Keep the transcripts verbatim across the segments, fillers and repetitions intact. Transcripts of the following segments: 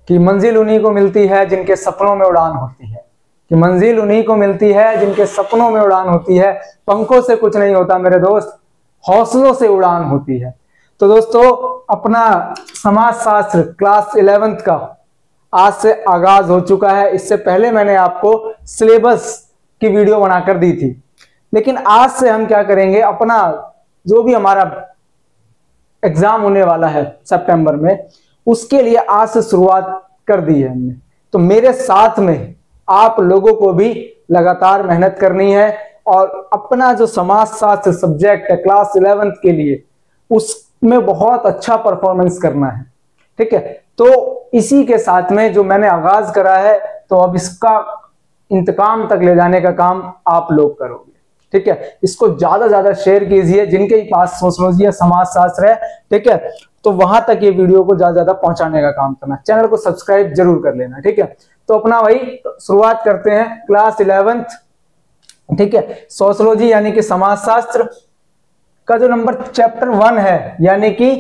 कि मंजिल उन्हीं को मिलती है जिनके सपनों में उड़ान होती है, कि मंजिल उन्हीं को मिलती है जिनके सपनों में उड़ान होती है। पंखों से कुछ नहीं होता मेरे दोस्त, हौसलों से उड़ान होती है। तो दोस्तों, अपना समाज शास्त्र क्लास इलेवेंथ का आज से आगाज हो चुका है। इससे पहले मैंने आपको सिलेबस की वीडियो बनाकर दी थी, लेकिन आज से हम क्या करेंगे, अपना जो भी हमारा एग्जाम होने वाला है सितंबर में, उसके लिए आज से शुरुआत कर दी है हमने। तो मेरे साथ में आप लोगों को भी लगातार मेहनत करनी है और अपना जो समाज शास्त्र सब्जेक्ट है क्लास इलेवेंथ के लिए, उसमें बहुत अच्छा परफॉर्मेंस करना है। ठीक है, तो इसी के साथ में जो मैंने आगाज करा है, तो अब इसका इंतकाम तक ले जाने का काम आप लोग करोगे। ठीक है, इसको ज्यादा ज्यादा शेयर कीजिए जिनके पास सोशलॉजी या समाज शास्त्र है। ठीक है, तो वहां तक ये वीडियो को ज्यादा ज्यादा पहुंचाने का काम करना, चैनल को सब्सक्राइब जरूर कर लेना। ठीक है, तो अपना वही शुरुआत करते हैं क्लास इलेवेंथ। ठीक है, सोशलॉजी यानी कि समाज शास्त्र का जो नंबर चैप्टर वन है, यानी कि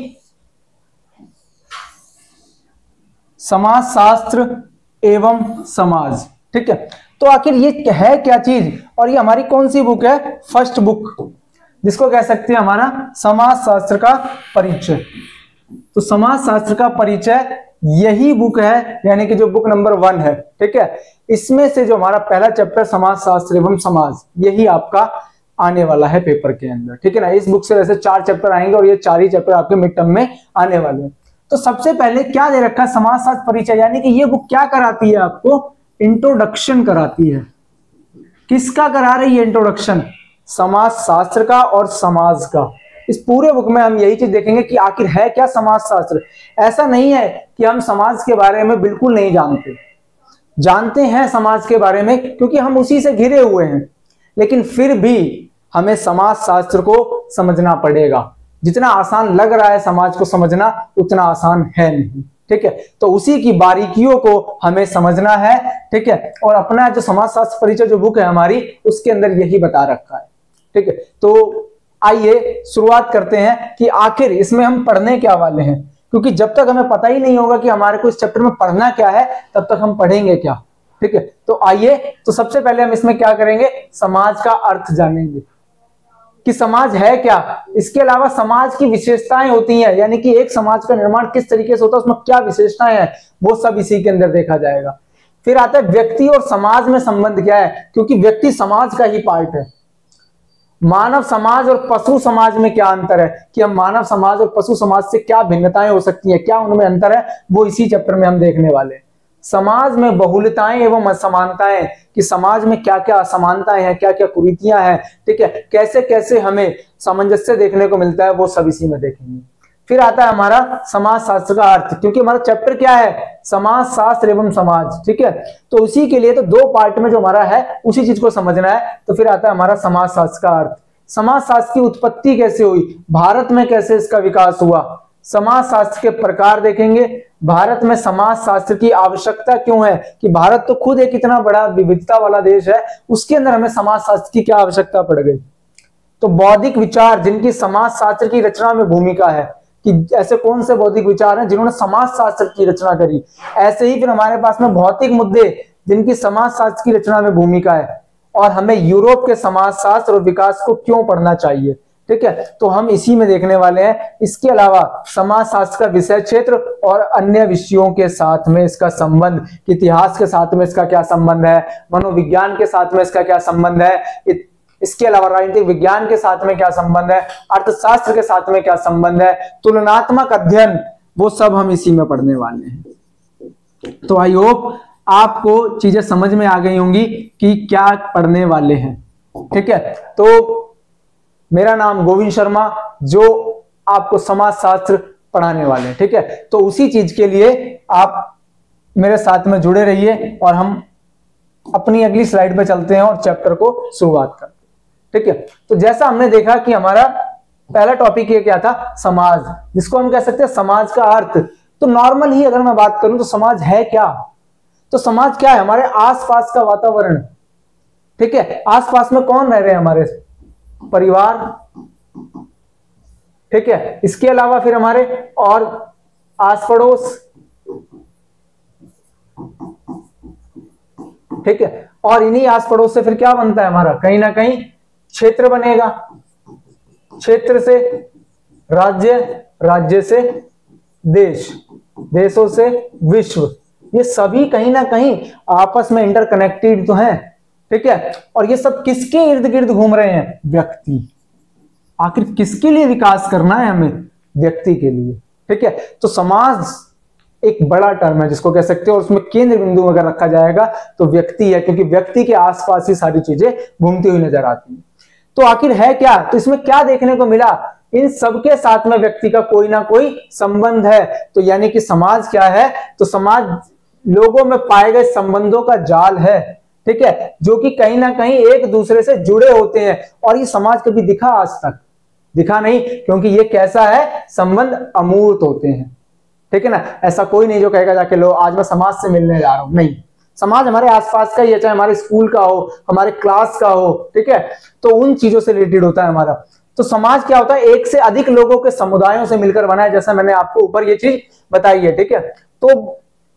समाज शास्त्र एवं समाज। ठीक है, तो आखिर ये है क्या चीज, और ये हमारी कौन सी बुक है, फर्स्ट बुक, जिसको कह सकते हैं हमारा समाज शास्त्र का परिचय। तो समाज शास्त्र का परिचय यही बुक है, यानी कि जो बुक नंबर वन है। ठीक है, इसमें से जो हमारा पहला चैप्टर समाज शास्त्र एवं समाज, यही आपका आने वाला है पेपर के अंदर। ठीक है ना, इस बुक से वैसे चार चैप्टर आएंगे और ये चार ही चैप्टर आपके मिड टर्म में आने वाले हैं। तो सबसे पहले क्या दे रखा है, समाज शास्त्र परिचय, यानी कि ये बुक क्या कराती है, आपको इंट्रोडक्शन कराती है। किसका करा रही है इंट्रोडक्शन, समाज शास्त्र का और समाज का। इस पूरे बुक में हम यही चीज देखेंगे कि आखिर है क्या समाज शास्त्र। ऐसा नहीं है कि हम समाज के बारे में बिल्कुल नहीं जानते, जानते हैं समाज के बारे में, क्योंकि हम उसी से घिरे हुए हैं, लेकिन फिर भी हमें समाज शास्त्र को समझना पड़ेगा। जितना आसान लग रहा है समाज को समझना, उतना आसान है नहीं। ठीक है, तो उसी की बारीकियों को हमें समझना है। ठीक है, और अपना जो समाज शास्त्र परिचय जो बुक है हमारी, उसके अंदर यही बता रखा है। ठीक है, तो आइए शुरुआत करते हैं कि आखिर इसमें हम पढ़ने क्या वाले हैं, क्योंकि जब तक हमें पता ही नहीं होगा कि हमारे को इस चैप्टर में पढ़ना क्या है, तब तक हम पढ़ेंगे क्या। ठीक है, तो आइए, तो सबसे पहले हम इसमें क्या करेंगे, समाज का अर्थ जानेंगे कि समाज है क्या। इसके अलावा समाज की विशेषताएं होती हैं, यानी कि एक समाज का निर्माण किस तरीके से होता है, उसमें क्या विशेषताएं हैं, वो सब इसी के अंदर देखा जाएगा। फिर आता है व्यक्ति और समाज में संबंध क्या है, क्योंकि व्यक्ति समाज का ही पार्ट है। मानव समाज और पशु समाज में क्या अंतर है, कि हम मानव समाज और पशु समाज से क्या भिन्नताएं हो सकती हैं, क्या उनमें अंतर है, वो इसी चैप्टर में हम देखने वाले हैं। समाज में बहुलताएं एवं असमानताएं, कि समाज में क्या क्या असमानताएं हैं, क्या क्या कुरीतियां हैं। ठीक है, कैसे कैसे हमें सामंजस्य देखने को मिलता है, वो सब इसी में देखेंगे। फिर आता है हमारा समाज शास्त्र का अर्थ, क्योंकि हमारा चैप्टर क्या है, समाज शास्त्र एवं समाज। ठीक है, तो उसी के लिए तो दो पार्ट में जो हमारा है, उसी चीज को समझना है। तो फिर आता है हमारा समाज शास्त्र का अर्थ, समाज शास्त्र की उत्पत्ति कैसे हुई, भारत में कैसे इसका विकास हुआ, समाज शास्त्र के प्रकार देखेंगे, भारत में समाज शास्त्र की आवश्यकता क्यों है, कि भारत तो खुद एक इतना बड़ा विविधता वाला देश है, उसके अंदर हमें समाज शास्त्र की क्या आवश्यकता पड़ गई। तो बौद्धिक विचार जिनकी समाज शास्त्र की रचना में भूमिका है, कि ऐसे कौन से बौद्धिक विचार हैं जिन्होंने समाज शास्त्र की रचना करी। ऐसे ही फिर हमारे पास में भौतिक मुद्दे जिनकी समाज शास्त्र की रचना में भूमिका है, और हमें यूरोप के समाज शास्त्र और विकास को क्यों पढ़ना चाहिए। ठीक है, तो हम इसी में देखने वाले हैं। इसके अलावा समाज शास्त्र का विषय क्षेत्र और अन्य विषयों के साथ में इसका संबंध, इतिहास के साथ में इसका क्या संबंध है, मनोविज्ञान के साथ में इसका क्या संबंध है, इसके अलावा राजनीतिक विज्ञान के साथ में क्या संबंध है, अर्थशास्त्र के साथ में क्या संबंध है, तुलनात्मक अध्ययन, वो सब हम इसी में पढ़ने वाले हैं। तो आई होप आपको चीजें समझ में आ गई होंगी कि क्या पढ़ने वाले हैं। ठीक है, तो मेरा नाम गोविंद शर्मा, जो आपको समाज शास्त्र पढ़ाने वाले हैं। ठीक है, तो उसी चीज के लिए आप मेरे साथ में जुड़े रहिए, और हम अपनी अगली स्लाइड पे चलते हैं और चैप्टर को शुरुआत करते हैं। ठीक है, तो जैसा हमने देखा कि हमारा पहला टॉपिक ये क्या था, समाज, जिसको हम कह सकते हैं समाज का अर्थ। तो नॉर्मल ही अगर मैं बात करूं तो समाज है क्या, तो समाज क्या है, हमारे आसपास का वातावरण। ठीक है, आसपास में कौन रह रहे हैं, हमारे परिवार। ठीक है, इसके अलावा फिर हमारे और आस पड़ोस, ठीक है। और इन्हीं आस पड़ोस से फिर क्या बनता है हमारा, कहीं ना कहीं क्षेत्र बनेगा, क्षेत्र से राज्य, राज्य से देश, देशों से विश्व। ये सभी कहीं ना कहीं आपस में इंटरकनेक्टेड तो हैं, ठीक है। और ये सब किसके इर्द गिर्द घूम रहे हैं, व्यक्ति। आखिर किसके लिए विकास करना है हमें, व्यक्ति के लिए, ठीक है। तो समाज एक बड़ा टर्म है जिसको कह सकते हो, और उसमें केंद्र बिंदु अगर रखा जाएगा तो व्यक्ति है, क्योंकि व्यक्ति के आसपास ही सारी चीजें घूमती हुई नजर आती हैं। तो आखिर है क्या, तो इसमें क्या देखने को मिला, इन सबके साथ में व्यक्ति का कोई ना कोई संबंध है। तो यानी कि समाज क्या है, तो समाज लोगों में पाए गए संबंधों का जाल है, ठीक है, जो कि कहीं ना कहीं एक दूसरे से जुड़े होते हैं। और ये समाज कभी दिखा, आज तक दिखा नहीं, क्योंकि ये कैसा है, संबंध अमूर्त होते हैं, ठीक है ना। ऐसा कोई नहीं जो कहेगा जाके लो आज मैं समाज से मिलने जा रहा हूं, नहीं, समाज हमारे आसपास का ही है, चाहे हमारे स्कूल का हो, हमारे क्लास का हो, ठीक है, तो उन चीजों से रिलेटेड होता है हमारा। तो समाज क्या होता है, एक से अधिक लोगों के समुदायों से मिलकर बना है, जैसा मैंने आपको ऊपर ये चीज बताई है, ठीक है। तो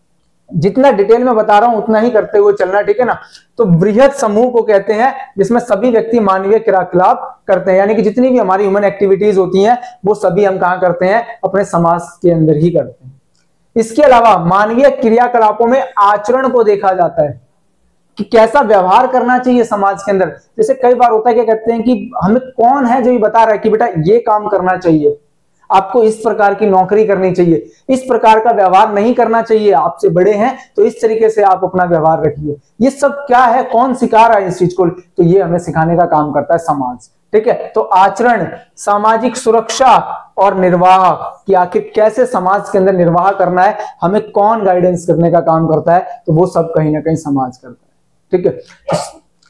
जितना डिटेल में बता रहा हूं उतना ही करते हुए चलना, ठीक है ना। तो बृहद समूह को कहते हैं जिसमें सभी व्यक्ति मानवीय क्रियाकलाप करते हैं, यानी कि जितनी भी हमारी ह्यूमन एक्टिविटीज होती हैं वो सभी हम कहां करते हैं, अपने समाज के अंदर ही करते हैं। इसके अलावा मानवीय क्रियाकलापों में आचरण को देखा जाता है कि कैसा व्यवहार करना चाहिए समाज के अंदर। जैसे कई बार होता है, क्या कहते हैं कि हमें कौन है जो ये बता रहा है कि बेटा ये काम करना चाहिए, आपको इस प्रकार की नौकरी करनी चाहिए, इस प्रकार का व्यवहार नहीं करना चाहिए, आपसे बड़े हैं तो इस तरीके से आप अपना व्यवहार रखिए। ये सब क्या है, कौन सिखा रहा है इस चीज को, तो ये हमें सिखाने का काम करता है समाज, ठीक है। तो आचरण, सामाजिक सुरक्षा और निर्वाह, कि आखिर कैसे समाज के अंदर निर्वाह करना है, हमें कौन गाइडेंस करने का काम करता है, तो वो सब कहीं ना कहीं समाज करता है, ठीक है।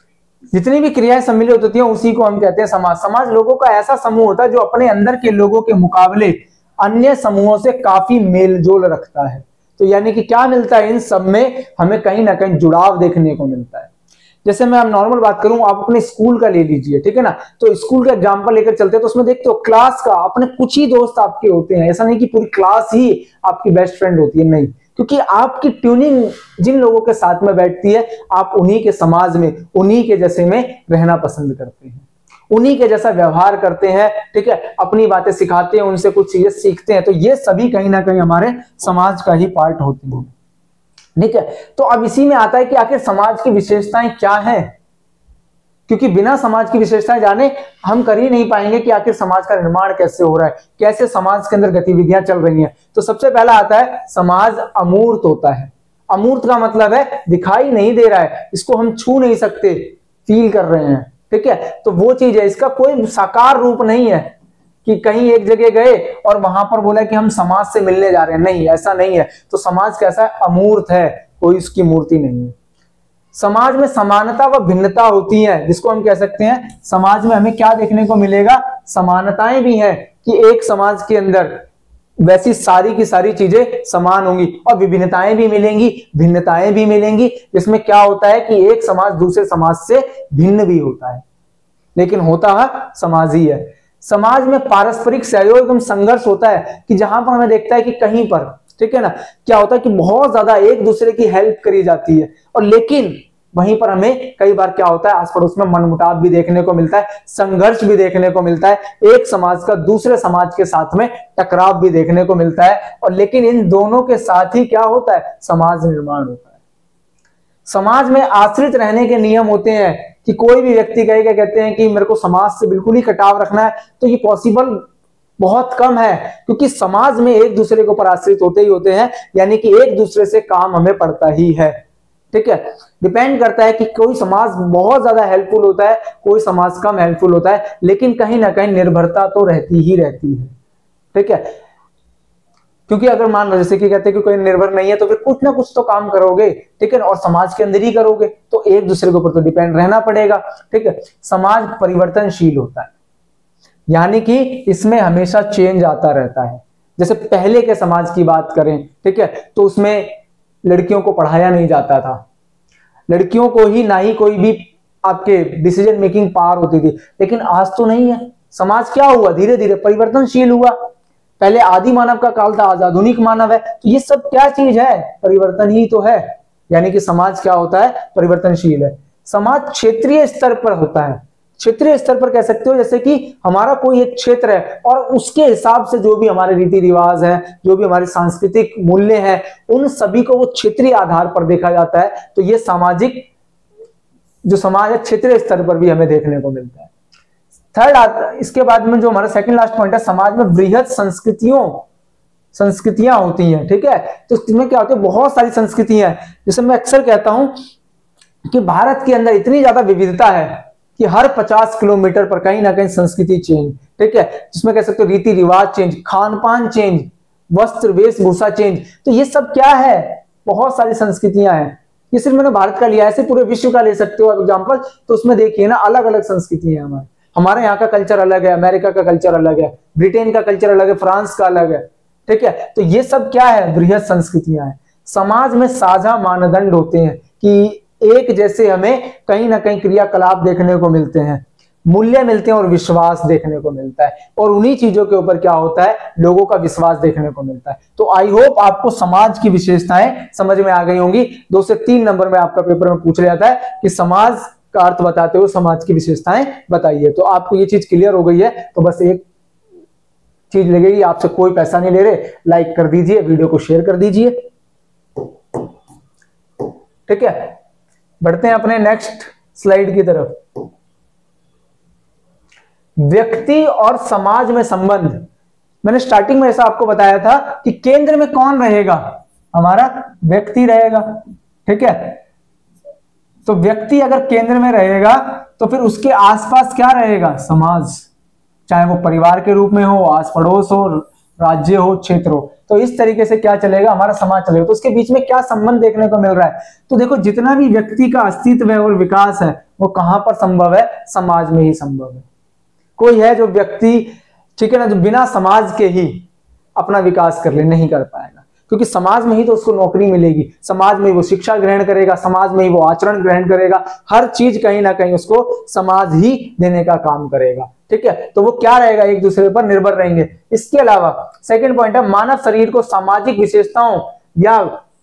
जितनी भी क्रियाएं सम्मिलित होती हैं उसी को हम कहते हैं समाज। समाज लोगों का ऐसा समूह होता है जो अपने अंदर के लोगों के मुकाबले अन्य समूहों से काफी मेलजोल रखता है। तो यानी कि क्या मिलता है, इन सब में हमें कहीं ना कहीं जुड़ाव देखने को मिलता है। जैसे मैं अब नॉर्मल बात करूं, आप अपने स्कूल का ले लीजिए, ठीक है ना। तो स्कूल का एग्जांपल लेकर चलते हैं तो उसमें देखते हो क्लास का अपने कुछ ही दोस्त आपके होते हैं, ऐसा नहीं कि पूरी क्लास ही आपकी बेस्ट फ्रेंड होती है, नहीं, क्योंकि आपकी ट्यूनिंग जिन लोगों के साथ में बैठती है, आप उन्हीं के समाज में, उन्हीं के जैसे में रहना पसंद करते हैं, उन्हीं के जैसा व्यवहार करते हैं, ठीक है, अपनी बातें सिखाते हैं, उनसे कुछ चीजें सीखते हैं। तो ये सभी कहीं ना कहीं हमारे समाज का ही पार्ट होती है, ठीक है। तो अब इसी में आता है कि आखिर समाज की विशेषताएं क्या हैं, क्योंकि बिना समाज की विशेषताएं जाने हम कर ही नहीं पाएंगे कि आखिर समाज का निर्माण कैसे हो रहा है, कैसे समाज के अंदर गतिविधियां चल रही हैं। तो सबसे पहला आता है, समाज अमूर्त होता है। अमूर्त का मतलब है दिखाई नहीं दे रहा है, इसको हम छू नहीं सकते, फील कर रहे हैं, ठीक है। तो वो चीज है, इसका कोई साकार रूप नहीं है कि कहीं एक जगह गए और वहां पर बोला कि हम समाज से मिलने जा रहे हैं, नहीं, ऐसा नहीं है। तो समाज कैसा है, अमूर्त है, कोई उसकी मूर्ति नहीं है। समाज में समानता व भिन्नता होती है, जिसको हम कह सकते हैं समाज में हमें क्या देखने को मिलेगा, समानताएं भी हैं कि एक समाज के अंदर वैसी सारी की सारी चीजें समान होंगी, और विभिन्नताएं भी मिलेंगी, भिन्नताएं भी मिलेंगी, जिसमें क्या होता है कि एक समाज दूसरे समाज से भिन्न भी होता है, लेकिन होता है समाज ही है। समाज में पारस्परिक सहयोग एवं संघर्ष होता है कि जहां पर हमें देखता है कि कहीं पर, ठीक है ना, क्या होता है कि बहुत ज्यादा एक दूसरे की हेल्प करी जाती है, और लेकिन वहीं पर हमें कई बार क्या होता है, आस पड़ोस में मनमुटाव भी देखने को मिलता है, संघर्ष भी देखने को मिलता है, एक समाज का दूसरे समाज के साथ में टकराव भी देखने को मिलता है। और लेकिन इन दोनों के साथ ही क्या होता है, समाज निर्माण होता है। समाज में आश्रित रहने के नियम होते हैं कि कोई भी व्यक्ति कहेगा, कहते हैं कि मेरे को समाज से बिल्कुल ही कटाव रखना है, तो ये पॉसिबल बहुत कम है, क्योंकि समाज में एक दूसरे के ऊपर आश्रित होते ही होते हैं, यानी कि एक दूसरे से काम हमें पड़ता ही है, ठीक है। डिपेंड करता है कि कोई समाज बहुत ज्यादा हेल्पफुल होता है, कोई समाज कम हेल्पफुल होता है, लेकिन कहीं ना कहीं निर्भरता तो रहती ही रहती है, ठीक है। क्योंकि अगर मान लो जैसे कि कहते हैं कि कोई निर्भर नहीं है, तो फिर कुछ ना कुछ तो काम करोगे, ठीक है, और समाज के अंदर ही करोगे, तो एक दूसरे के ऊपर तो डिपेंड रहना पड़ेगा, ठीक है। समाज परिवर्तनशील होता है, यानी कि इसमें हमेशा चेंज आता रहता है। जैसे पहले के समाज की बात करें, ठीक है, तो उसमें लड़कियों को पढ़ाया नहीं जाता था, लड़कियों को ही ना ही कोई भी आपके डिसीजन मेकिंग पावर होती थी, लेकिन आज तो नहीं है। समाज क्या हुआ, धीरे धीरे परिवर्तनशील हुआ। पहले आदि मानव का काल था, आज आधुनिक मानव है, तो ये सब क्या चीज है, परिवर्तन ही तो है, यानी कि समाज क्या होता है, परिवर्तनशील है। समाज क्षेत्रीय स्तर पर होता है। क्षेत्रीय स्तर पर कह सकते हो जैसे कि हमारा कोई एक क्षेत्र है और उसके हिसाब से जो भी हमारे रीति रिवाज है, जो भी हमारे सांस्कृतिक मूल्य हैं, उन सभी को वो क्षेत्रीय आधार पर देखा जाता है। तो ये सामाजिक जो समाज है क्षेत्रीय स्तर पर भी हमें देखने को मिलता है। थर्ड, इसके बाद में जो हमारा सेकंड लास्ट पॉइंट है, समाज में वृहद संस्कृतियों संस्कृतियां होती हैं। ठीक है, तो इसमें क्या होता है, बहुत सारी संस्कृतियां हैं। जैसे मैं अक्सर कहता हूं कि भारत के अंदर इतनी ज्यादा विविधता है कि हर पचास किलोमीटर पर कहीं ना कहीं संस्कृति चेंज। ठीक है, जिसमें कह सकते हो रीति रिवाज चेंज, खान पान चेंज, वस्त्र वेशभूषा चेंज। तो ये सब क्या है, बहुत सारी संस्कृतियां हैं। ये सिर्फ मैंने भारत का लिया है, ऐसे पूरे विश्व का ले सकते हो एग्जाम्पल। तो उसमें देखिए ना, अलग अलग संस्कृतियां हैं हमारे हमारे यहाँ का कल्चर अलग है, अमेरिका का कल्चर अलग है, ब्रिटेन का कल्चर अलग है, फ्रांस का अलग है। ठीक है, तो ये सब क्या है, वृहद संस्कृतियां हैं। समाज में साझा मानदंड होते हैं कि एक जैसे हमें कहीं ना कहीं क्रियाकलाप देखने को मिलते हैं, मूल्य मिलते हैं और विश्वास देखने को मिलता है। और उन्हीं चीजों के ऊपर क्या होता है, लोगों का विश्वास देखने को मिलता है। तो आई होप आपको समाज की विशेषताएं समझ में आ गई होंगी। दो से तीन नंबर में आपका पेपर में पूछ लिया जाता है कि समाज का अर्थ बताते हुए समाज की विशेषताएं बताइए। तो आपको ये चीज क्लियर हो गई है। तो बस एक चीज लगेगी, आपसे कोई पैसा नहीं ले रहे, लाइक कर दीजिए, वीडियो को शेयर कर दीजिए। ठीक है, बढ़ते हैं अपने नेक्स्ट स्लाइड की तरफ। व्यक्ति और समाज में संबंध। मैंने स्टार्टिंग में ऐसा आपको बताया था कि केंद्र में कौन रहेगा, हमारा व्यक्ति रहेगा। ठीक है, तो व्यक्ति अगर केंद्र में रहेगा तो फिर उसके आसपास क्या रहेगा, समाज। चाहे वो परिवार के रूप में हो, आस पड़ोस हो, राज्य हो, क्षेत्र हो। तो इस तरीके से क्या चलेगा, हमारा समाज चलेगा। तो उसके बीच में क्या संबंध देखने को मिल रहा है, तो देखो जितना भी व्यक्ति का अस्तित्व है और विकास है वो कहां पर संभव है, समाज में ही संभव है। कोई है जो व्यक्ति, ठीक है ना, जो बिना समाज के ही अपना विकास कर ले, नहीं कर पाएगा, क्योंकि समाज में ही तो उसको नौकरी मिलेगी, समाज में ही वो शिक्षा ग्रहण करेगा, समाज में ही वो आचरण ग्रहण करेगा, हर चीज कहीं ना कहीं उसको समाज ही देने का काम करेगा। ठीक है, तो वो क्या रहेगा, एक दूसरे पर निर्भर रहेंगे। इसके अलावा सेकंड पॉइंट है, मानव शरीर को सामाजिक विशेषताओं या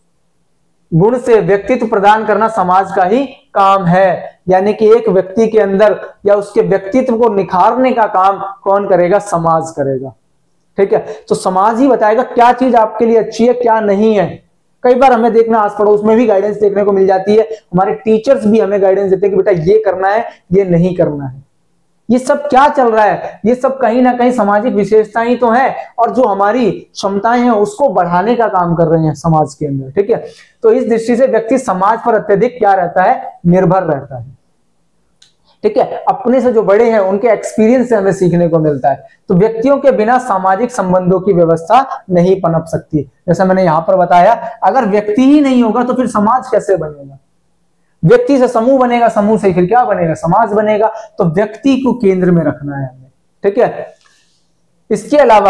गुण से व्यक्तित्व प्रदान करना समाज का ही काम है। यानी कि एक व्यक्ति के अंदर या उसके व्यक्तित्व को निखारने का काम कौन करेगा, समाज करेगा। ठीक है, तो समाज ही बताएगा क्या चीज आपके लिए अच्छी है, क्या नहीं है। कई बार हमें देखना, आस पड़ोस में भी गाइडेंस देखने को मिल जाती है, हमारे टीचर्स भी हमें गाइडेंस देते हैं कि बेटा ये करना है, ये नहीं करना है। ये सब क्या चल रहा है, ये सब कहीं ना कहीं सामाजिक विशेषताएं ही तो है, और जो हमारी क्षमताएं हैं उसको बढ़ाने का काम कर रहे हैं समाज के अंदर। ठीक है, तो इस दृष्टि से व्यक्ति समाज पर अत्यधिक क्या रहता है, निर्भर रहता है। ठीक है, अपने से जो बड़े हैं उनके एक्सपीरियंस से हमें सीखने को मिलता है। तो व्यक्तियों के बिना सामाजिक संबंधों की व्यवस्था नहीं पनप सकती। जैसा मैंने यहां पर बताया, अगर व्यक्ति ही नहीं होगा तो फिर समाज कैसे बनेगा। व्यक्ति से समूह बनेगा, समूह से फिर क्या बनेगा, समाज बनेगा। तो व्यक्ति को केंद्र में रखना है हमें। ठीक है, इसके अलावा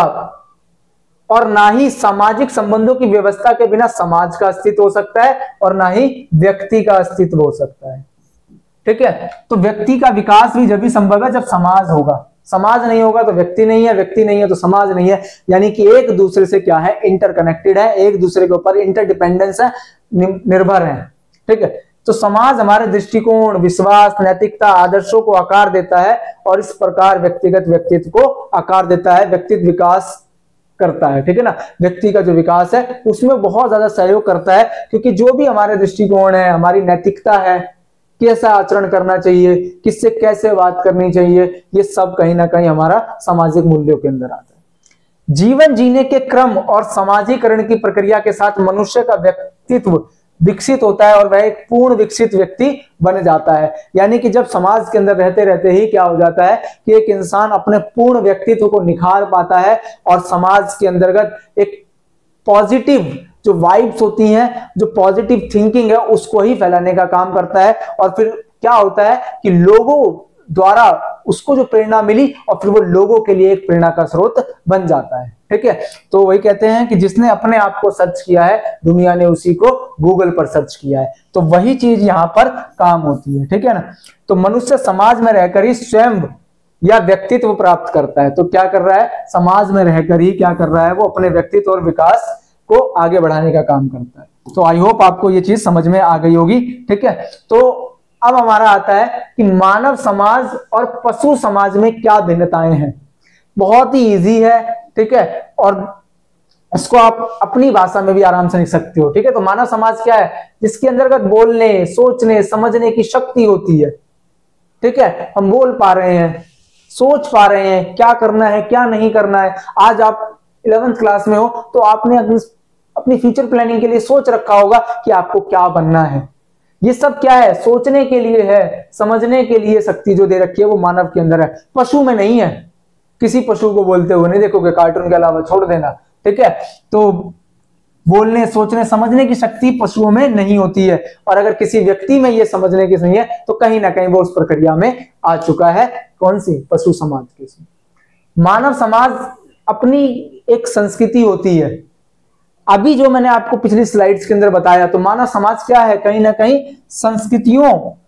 और ना ही सामाजिक संबंधों की व्यवस्था के बिना समाज का अस्तित्व हो सकता है और ना ही व्यक्ति का अस्तित्व हो सकता है। ठीक है, तो व्यक्ति का विकास भी जब भी संभव है जब समाज होगा। समाज नहीं होगा तो व्यक्ति नहीं है, व्यक्ति नहीं है तो समाज नहीं है। यानी कि एक दूसरे से क्या है, इंटरकनेक्टेड है, एक दूसरे के ऊपर इंटरडिपेंडेंस है, निर्भर है। ठीक है, तो समाज हमारे दृष्टिकोण, विश्वास, नैतिकता, आदर्शों को आकार देता है और इस प्रकार व्यक्तिगत व्यक्तित्व को आकार देता है, व्यक्तित्व विकास करता है। ठीक है ना, व्यक्ति का जो विकास है उसमें बहुत ज्यादा सहयोग करता है, क्योंकि जो भी हमारे दृष्टिकोण है, हमारी नैतिकता है, कैसा आचरण करना चाहिए, किससे कैसे बात करनी चाहिए, ये सब कहीं ना कहीं हमारा सामाजिक मूल्यों के अंदर आता है। जीवन जीने के क्रम और समाजीकरण की प्रक्रिया के साथ मनुष्य का व्यक्तित्व विकसित होता है और वह एक पूर्ण विकसित व्यक्ति बन जाता है। यानी कि जब समाज के अंदर रहते रहते ही क्या हो जाता है कि एक इंसान अपने पूर्ण व्यक्तित्व को निखार पाता है और समाज के अंतर्गत एक पॉजिटिव जो वाइब्स होती हैं, जो पॉजिटिव थिंकिंग है, उसको ही फैलाने का काम करता है। और फिर क्या होता है कि लोगों द्वारा उसको जो प्रेरणा मिली और फिर वो लोगों के लिए एक प्रेरणा का स्रोत बन जाता है। ठीक है, तो वही कहते हैं कि जिसने अपने आप को सर्च किया है, दुनिया ने उसी को गूगल पर सर्च किया है। तो वही चीज यहां पर काम होती है। ठीक है ना, तो मनुष्य समाज में रहकर ही स्वयं या व्यक्तित्व प्राप्त करता है। तो क्या कर रहा है, समाज में रहकर ही क्या कर रहा है, वो अपने व्यक्तित्व और विकास को आगे बढ़ाने का काम करता है। तो आई होप आपको ये चीज समझ में आ गई होगी। ठीक है, तो अब हमारा आता है कि मानव समाज और पशु समाज में क्या भिन्नताएं हैं। बहुत ही इजी है, ठीक है, और इसको आप अपनी भाषा में भी आराम से लिख सकते हो। ठीक है, तो मानव समाज क्या है? जिसके अंतर्गत बोलने, सोचने, समझने की शक्ति होती है। ठीक है, हम बोल पा रहे हैं, सोच पा रहे हैं क्या करना है क्या नहीं करना है। आज आप इलेवेंथ क्लास में हो तो आपने अपनी अपनी फ्यूचर प्लानिंग के लिए सोच रखा होगा कि आपको क्या बनना है। ये सब क्या है? सोचने के लिए है, समझने के लिए शक्ति जो दे रखी है वो मानव के अंदर है, पशु में नहीं है। किसी पशु को बोलते हुए नहीं देखोगे कार्टून के अलावा, छोड़ देना। ठीक है, तो बोलने, सोचने, समझने की शक्ति पशुओं में नहीं होती है, और अगर किसी व्यक्ति में ये समझने की नहीं है तो कहीं ना कहीं वो उस प्रक्रिया में आ चुका है। कौन सी? पशु समाज की। मानव समाज अपनी एक संस्कृति होती है। अभी जो मैंने आपको पिछली स्लाइड्स के अंदर बताया, तो मानव समाज क्या है? कहीं ना कहीं संस्कृतियों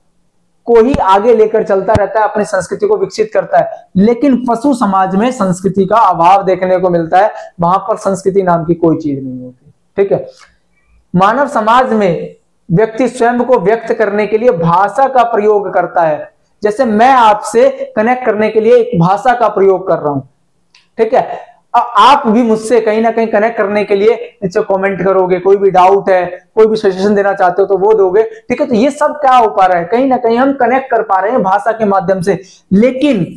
को ही आगे लेकर चलता रहता है, अपनी संस्कृति को विकसित करता है। लेकिन पशु समाज में संस्कृति का अभाव देखने को मिलता है, वहां पर संस्कृति नाम की कोई चीज नहीं होती। ठीक है, मानव समाज में व्यक्ति स्वयं को व्यक्त करने के लिए भाषा का प्रयोग करता है। जैसे मैं आपसे कनेक्ट करने के लिए एक भाषा का प्रयोग कर रहा हूं। ठीक है, आप भी मुझसे कहीं ना कहीं कनेक्ट करने के लिए नीचे कमेंट करोगे, कोई भी डाउट है, कोई भी सजेशन देना चाहते हो तो वो दोगे। ठीक है, तो ये सब क्या हो पा रहा है? कहीं ना कहीं हम कनेक्ट कर पा रहे हैं भाषा के माध्यम से। लेकिन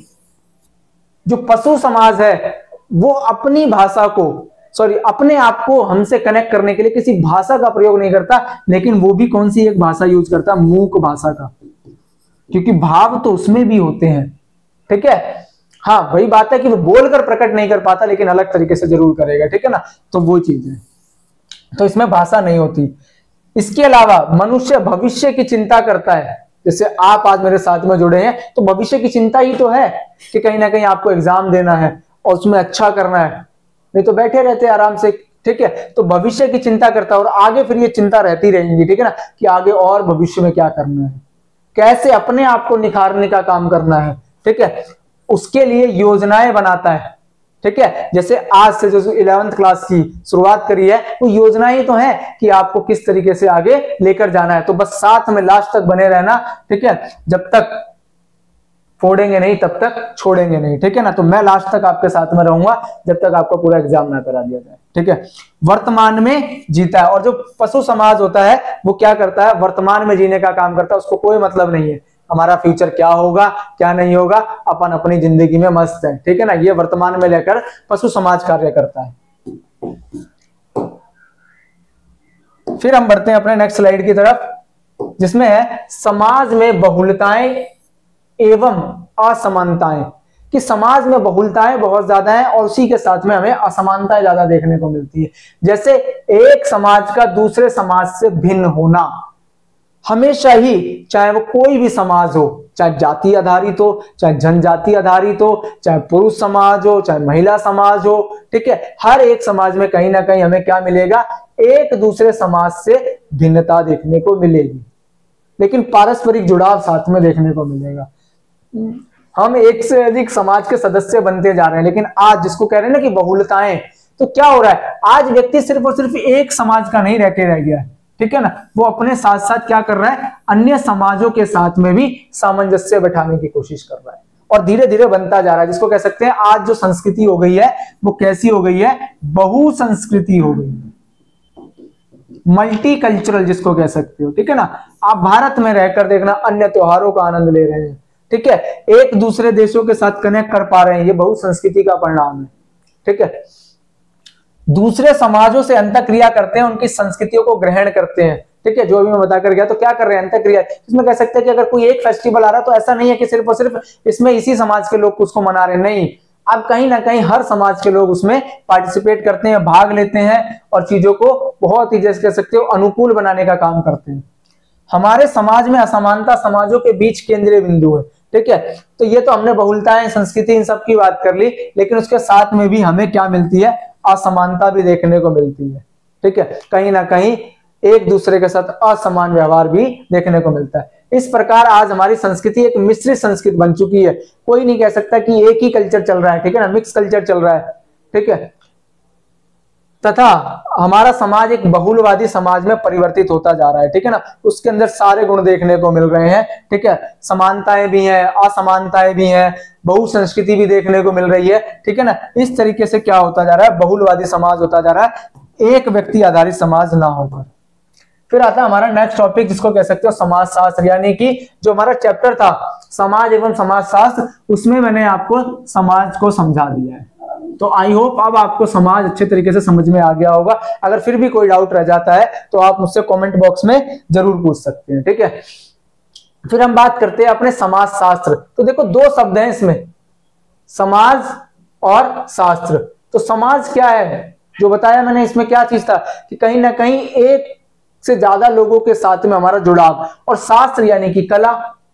जो पशु समाज है वो अपनी भाषा को, सॉरी अपने आप को हमसे कनेक्ट करने के लिए किसी भाषा का प्रयोग नहीं करता, लेकिन वो भी कौन सी एक भाषा यूज करता? मूक भाषा का, क्योंकि भाव तो उसमें भी होते हैं। ठीक है, हाँ वही बात है कि वो बोलकर प्रकट नहीं कर पाता, लेकिन अलग तरीके से जरूर करेगा। ठीक है ना, तो वो चीज है, तो इसमें भाषा नहीं होती। इसके अलावा मनुष्य भविष्य की चिंता करता है। जैसे आप आज मेरे साथ में जुड़े हैं तो भविष्य की चिंता ही तो है कि कहीं ना कहीं आपको एग्जाम देना है और उसमें अच्छा करना है, नहीं तो बैठे रहते आराम से। ठीक है, तो भविष्य की चिंता करता है, और आगे फिर ये चिंता रहती रहेगी। ठीक है ना, कि आगे और भविष्य में क्या करना है, कैसे अपने आप को निखारने का काम करना है। ठीक है, उसके लिए योजनाएं बनाता है। ठीक है, जैसे आज से जो इलेवेंथ क्लास की शुरुआत करी है, वो तो योजनाएं तो है कि आपको किस तरीके से आगे लेकर जाना है। तो बस साथ में लास्ट तक बने रहना। ठीक है, जब तक फोड़ेंगे नहीं तब तक छोड़ेंगे नहीं। ठीक है ना, तो मैं लास्ट तक आपके साथ में रहूंगा जब तक आपका पूरा एग्जाम ना करा दिया जाए। ठीक है, वर्तमान में जीता है, और जो पशु समाज होता है वो क्या करता है? वर्तमान में जीने का काम करता है। उसको कोई मतलब नहीं है हमारा फ्यूचर क्या होगा क्या नहीं होगा, अपन अपनी जिंदगी में मस्त है। ठीक है ना, ये वर्तमान में लेकर पशु समाज कार्य करता है। फिर हम बढ़ते हैं अपने नेक्स्ट स्लाइड की तरफ, जिसमें है समाज में बहुलताएं एवं असमानताएं। कि समाज में बहुलताएं बहुत ज्यादा है और उसी के साथ में हमें असमानताएं ज्यादा देखने को मिलती है। जैसे एक समाज का दूसरे समाज से भिन्न होना, हमेशा ही, चाहे वो कोई भी समाज हो, चाहे जाति आधारित हो, चाहे जनजाति आधारित हो, चाहे पुरुष समाज हो, चाहे महिला समाज हो। ठीक है, हर एक समाज में कहीं ना कहीं हमें क्या मिलेगा? एक दूसरे समाज से भिन्नता देखने को मिलेगी, लेकिन पारस्परिक जुड़ाव साथ में देखने को मिलेगा। हम एक से अधिक समाज के सदस्य बनते जा रहे हैं, लेकिन आज जिसको कह रहे हैं ना कि बहुलताएं, तो क्या हो रहा है? आज व्यक्ति सिर्फ और सिर्फ एक समाज का नहीं रह के रह गया है। ठीक है ना, वो अपने साथ साथ क्या कर रहा है? अन्य समाजों के साथ में भी सामंजस्य बैठाने की कोशिश कर रहा है, और धीरे धीरे बनता जा रहा है। जिसको कह सकते हैं आज जो संस्कृति हो गई है वो कैसी हो गई है? बहु संस्कृति हो गई, मल्टी कल्चरल जिसको कह सकते हो। ठीक है ना, आप भारत में रहकर देखना अन्य त्योहारों का आनंद ले रहे हैं। ठीक है, एक दूसरे देशों के साथ कनेक्ट कर पा रहे हैं, ये बहु संस्कृति का परिणाम है। ठीक है, दूसरे समाजों से अंतःक्रिया करते हैं, उनकी संस्कृतियों को ग्रहण करते हैं। ठीक है, जो अभी मैं बताकर गया, तो क्या कर रहे हैं? अंतःक्रिया। इसमें कह सकते हैं कि अगर कोई एक फेस्टिवल आ रहा है तो ऐसा नहीं है कि सिर्फ और सिर्फ इसमें इसी समाज के लोग उसको मना रहे हैं, नहीं, अब कहीं ना कहीं हर समाज के लोग उसमें पार्टिसिपेट करते हैं, भाग लेते हैं, और चीजों को बहुत ही जैसे कह सकते हो अनुकूल बनाने का काम करते हैं। हमारे समाज में असमानता समाजों के बीच केंद्रीय बिंदु है। ठीक है, तो ये तो हमने बहुलताएं, संस्कृति, इन सब की बात कर ली, लेकिन उसके साथ में भी हमें क्या मिलती है? असमानता भी देखने को मिलती है। ठीक है, कहीं ना कहीं एक दूसरे के साथ असमान व्यवहार भी देखने को मिलता है। इस प्रकार आज हमारी संस्कृति एक मिश्रित संस्कृति बन चुकी है। कोई नहीं कह सकता कि एक ही कल्चर चल रहा है। ठीक है ना, मिक्स कल्चर चल रहा है। ठीक है, तथा हमारा समाज एक बहुलवादी समाज में परिवर्तित होता जा रहा है, ठीक है ना। उसके अंदर सारे गुण देखने को मिल रहे हैं, ठीक है। समानताएं भी हैं, असमानताएं भी हैं, बहुसंस्कृति भी देखने को मिल रही है, ठीक है ना। इस तरीके से क्या होता जा रहा है, बहुलवादी समाज होता जा रहा है, एक व्यक्ति आधारित समाज ना होकर। फिर आता है हमारा नेक्स्ट टॉपिक, जिसको कह सकते हो समाजशास्त्र, यानी कि जो हमारा चैप्टर था समाज एवं समाजशास्त्र, उसमें मैंने आपको समाज को समझा दिया है। तो आई होप अब आपको समाज अच्छे तरीके से समझ में आ गया होगा। अगर फिर भी कोई डाउट रह जाता है तो आप मुझसे कमेंट बॉक्स में जरूर पूछ सकते हैं, ठीक है। फिर हम बात करते हैं अपने समाजशास्त्र। तो देखो दो शब्द हैं इसमें, समाज और शास्त्र। तो समाज क्या है, जो बताया मैंने, इसमें क्या चीज था कि कहीं ना कहीं एक से ज्यादा लोगों के साथ में हमारा जुड़ाव, और शास्त्र यानी कि कला।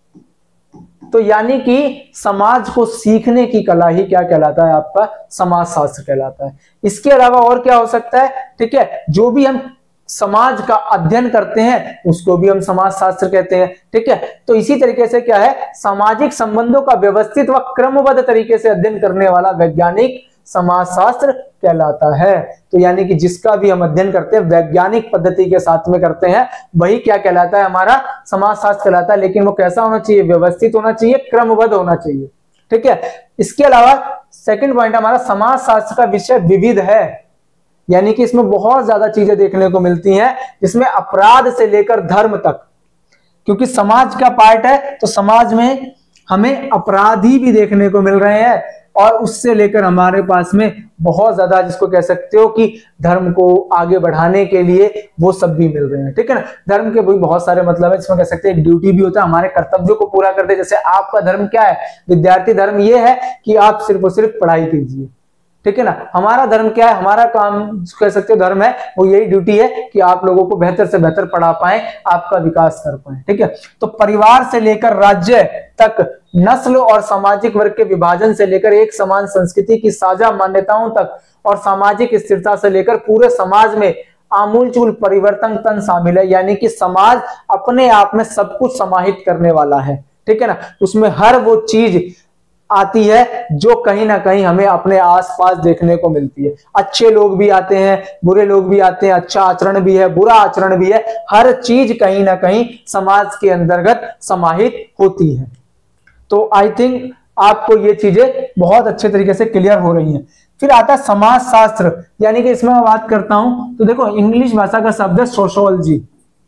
तो यानी कि समाज को सीखने की कला ही क्या कहलाता है, आपका समाजशास्त्र कहलाता है। इसके अलावा और क्या हो सकता है, ठीक है, जो भी हम समाज का अध्ययन करते हैं उसको भी हम समाजशास्त्र कहते हैं, ठीक है। तो इसी तरीके से क्या है, सामाजिक संबंधों का व्यवस्थित व क्रमबद्ध तरीके से अध्ययन करने वाला वैज्ञानिक समाजशास्त्र कहलाता है। तो यानी कि जिसका भी हम अध्ययन करते हैं वैज्ञानिक पद्धति के साथ में करते हैं, वही क्या कहलाता है, हमारा समाजशास्त्र कहलाता है। लेकिन वो कैसा होना चाहिए, व्यवस्थित होना चाहिए, क्रमबद्ध होना चाहिए, ठीक है। इसके अलावा सेकंड पॉइंट हमारा, समाजशास्त्र का विषय विविध है, यानी कि इसमें बहुत ज्यादा चीजें देखने को मिलती हैं, जिसमें अपराध से लेकर धर्म तक, क्योंकि समाज का पार्ट है तो समाज में हमें अपराधी भी देखने को मिल रहे हैं, और उससे लेकर हमारे पास में बहुत ज्यादा, जिसको कह सकते हो कि धर्म को आगे बढ़ाने के लिए वो सब भी मिल रहे हैं, ठीक है ना। धर्म के भी बहुत सारे मतलब है, जिसमें कह सकते हैं एक ड्यूटी भी होता है, हमारे कर्तव्यों को पूरा करते हैं। जैसे आपका धर्म क्या है, विद्यार्थी धर्म ये है कि आप सिर्फ और सिर्फ पढ़ाई कीजिए, ठीक है ना। हमारा धर्म क्या है, हमारा काम कह सकते हो धर्म है, वो यही ड्यूटी है कि आप लोगों को बेहतर से बेहतर पढ़ा पाए, आपका विकास कर पाए, ठीक है। तो परिवार से लेकर राज्य तक, नस्ल और सामाजिक वर्ग के विभाजन से लेकर एक समान संस्कृति की साझा मान्यताओं तक, और सामाजिक स्थिरता से लेकर पूरे समाज में आमूलचूल परिवर्तन तन शामिल है। यानी कि समाज अपने आप में सब कुछ समाहित करने वाला है, ठीक है ना। उसमें हर वो चीज आती है जो कहीं ना कहीं हमें अपने आसपास देखने को मिलती है। अच्छे लोग भी आते हैं, बुरे लोग भी आते हैं, अच्छा आचरण भी है, बुरा आचरण भी है, हर चीज कहीं ना कहीं समाज के अंतर्गत समाहित होती है। तो आई थिंक आपको ये चीजें बहुत अच्छे तरीके से क्लियर हो रही हैं। फिर आता है समाजशास्त्र, यानी कि इसमें मैं बात करता हूं तो देखो इंग्लिश भाषा का शब्द है सोशियोलॉजी,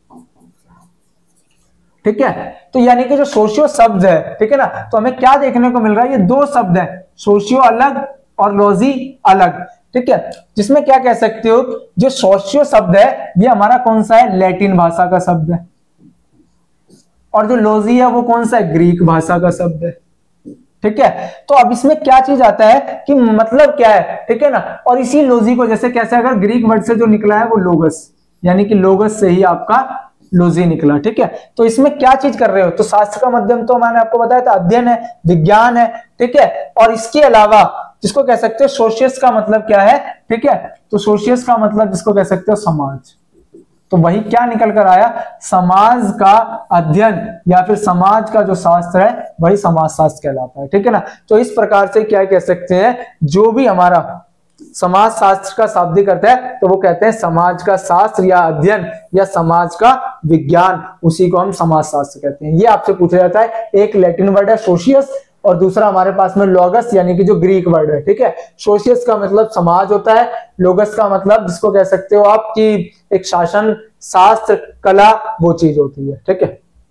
ठीक है। तो यानी कि जो सोशियो शब्द है, ठीक है ना, तो हमें क्या देखने को मिल रहा है, ये दो शब्द है, सोशियो अलग और लॉजी अलग, ठीक है। जिसमें क्या कह सकते हो, जो सोशियो शब्द है ये हमारा कौन सा है, लैटिन भाषा का शब्द है, और जो लॉजी है वो कौन सा है, ग्रीक भाषा का शब्द है, ठीक है। तो अब इसमें क्या चीज आता है कि मतलब क्या है, ठीक है ना। और इसी लॉजी को जैसे कैसे, अगर ग्रीक वर्ड से जो निकला है वो लोगस, यानी कि लोगस से ही आपका लॉजी निकला, ठीक है। तो इसमें क्या चीज कर रहे हो, तो शास्त्र का माध्यम तो मैंने आपको बताया था अध्ययन है, विज्ञान है, ठीक है। और इसके अलावा जिसको कह सकते हो सोशियस का मतलब क्या है, ठीक है, तो सोशियस का मतलब जिसको कह सकते हो समाज। तो वही क्या निकल कर आया, समाज का अध्ययन या फिर समाज का जो शास्त्र है वही समाजशास्त्र कहलाता है, ठीक है ना। तो इस प्रकार से क्या कह सकते हैं, जो भी हमारा समाज शास्त्र का शाब्दिक अर्थ है तो वो कहते हैं समाज का शास्त्र या अध्ययन या समाज का विज्ञान, उसी को हम समाज शास्त्र कहते हैं। ये आपसे पूछा जाता है, एक लैटिन वर्ड है सोशियस और दूसरा हमारे पास में लोगस, यानी कि जो ग्रीक वर्ड है, ठीक है। सोशियस का मतलब समाज होता है, लोगस का मतलब जिसको कह सकते हो आप कि एक शासन, शास्त्र, कला, वो चीज होती है, ठीक है।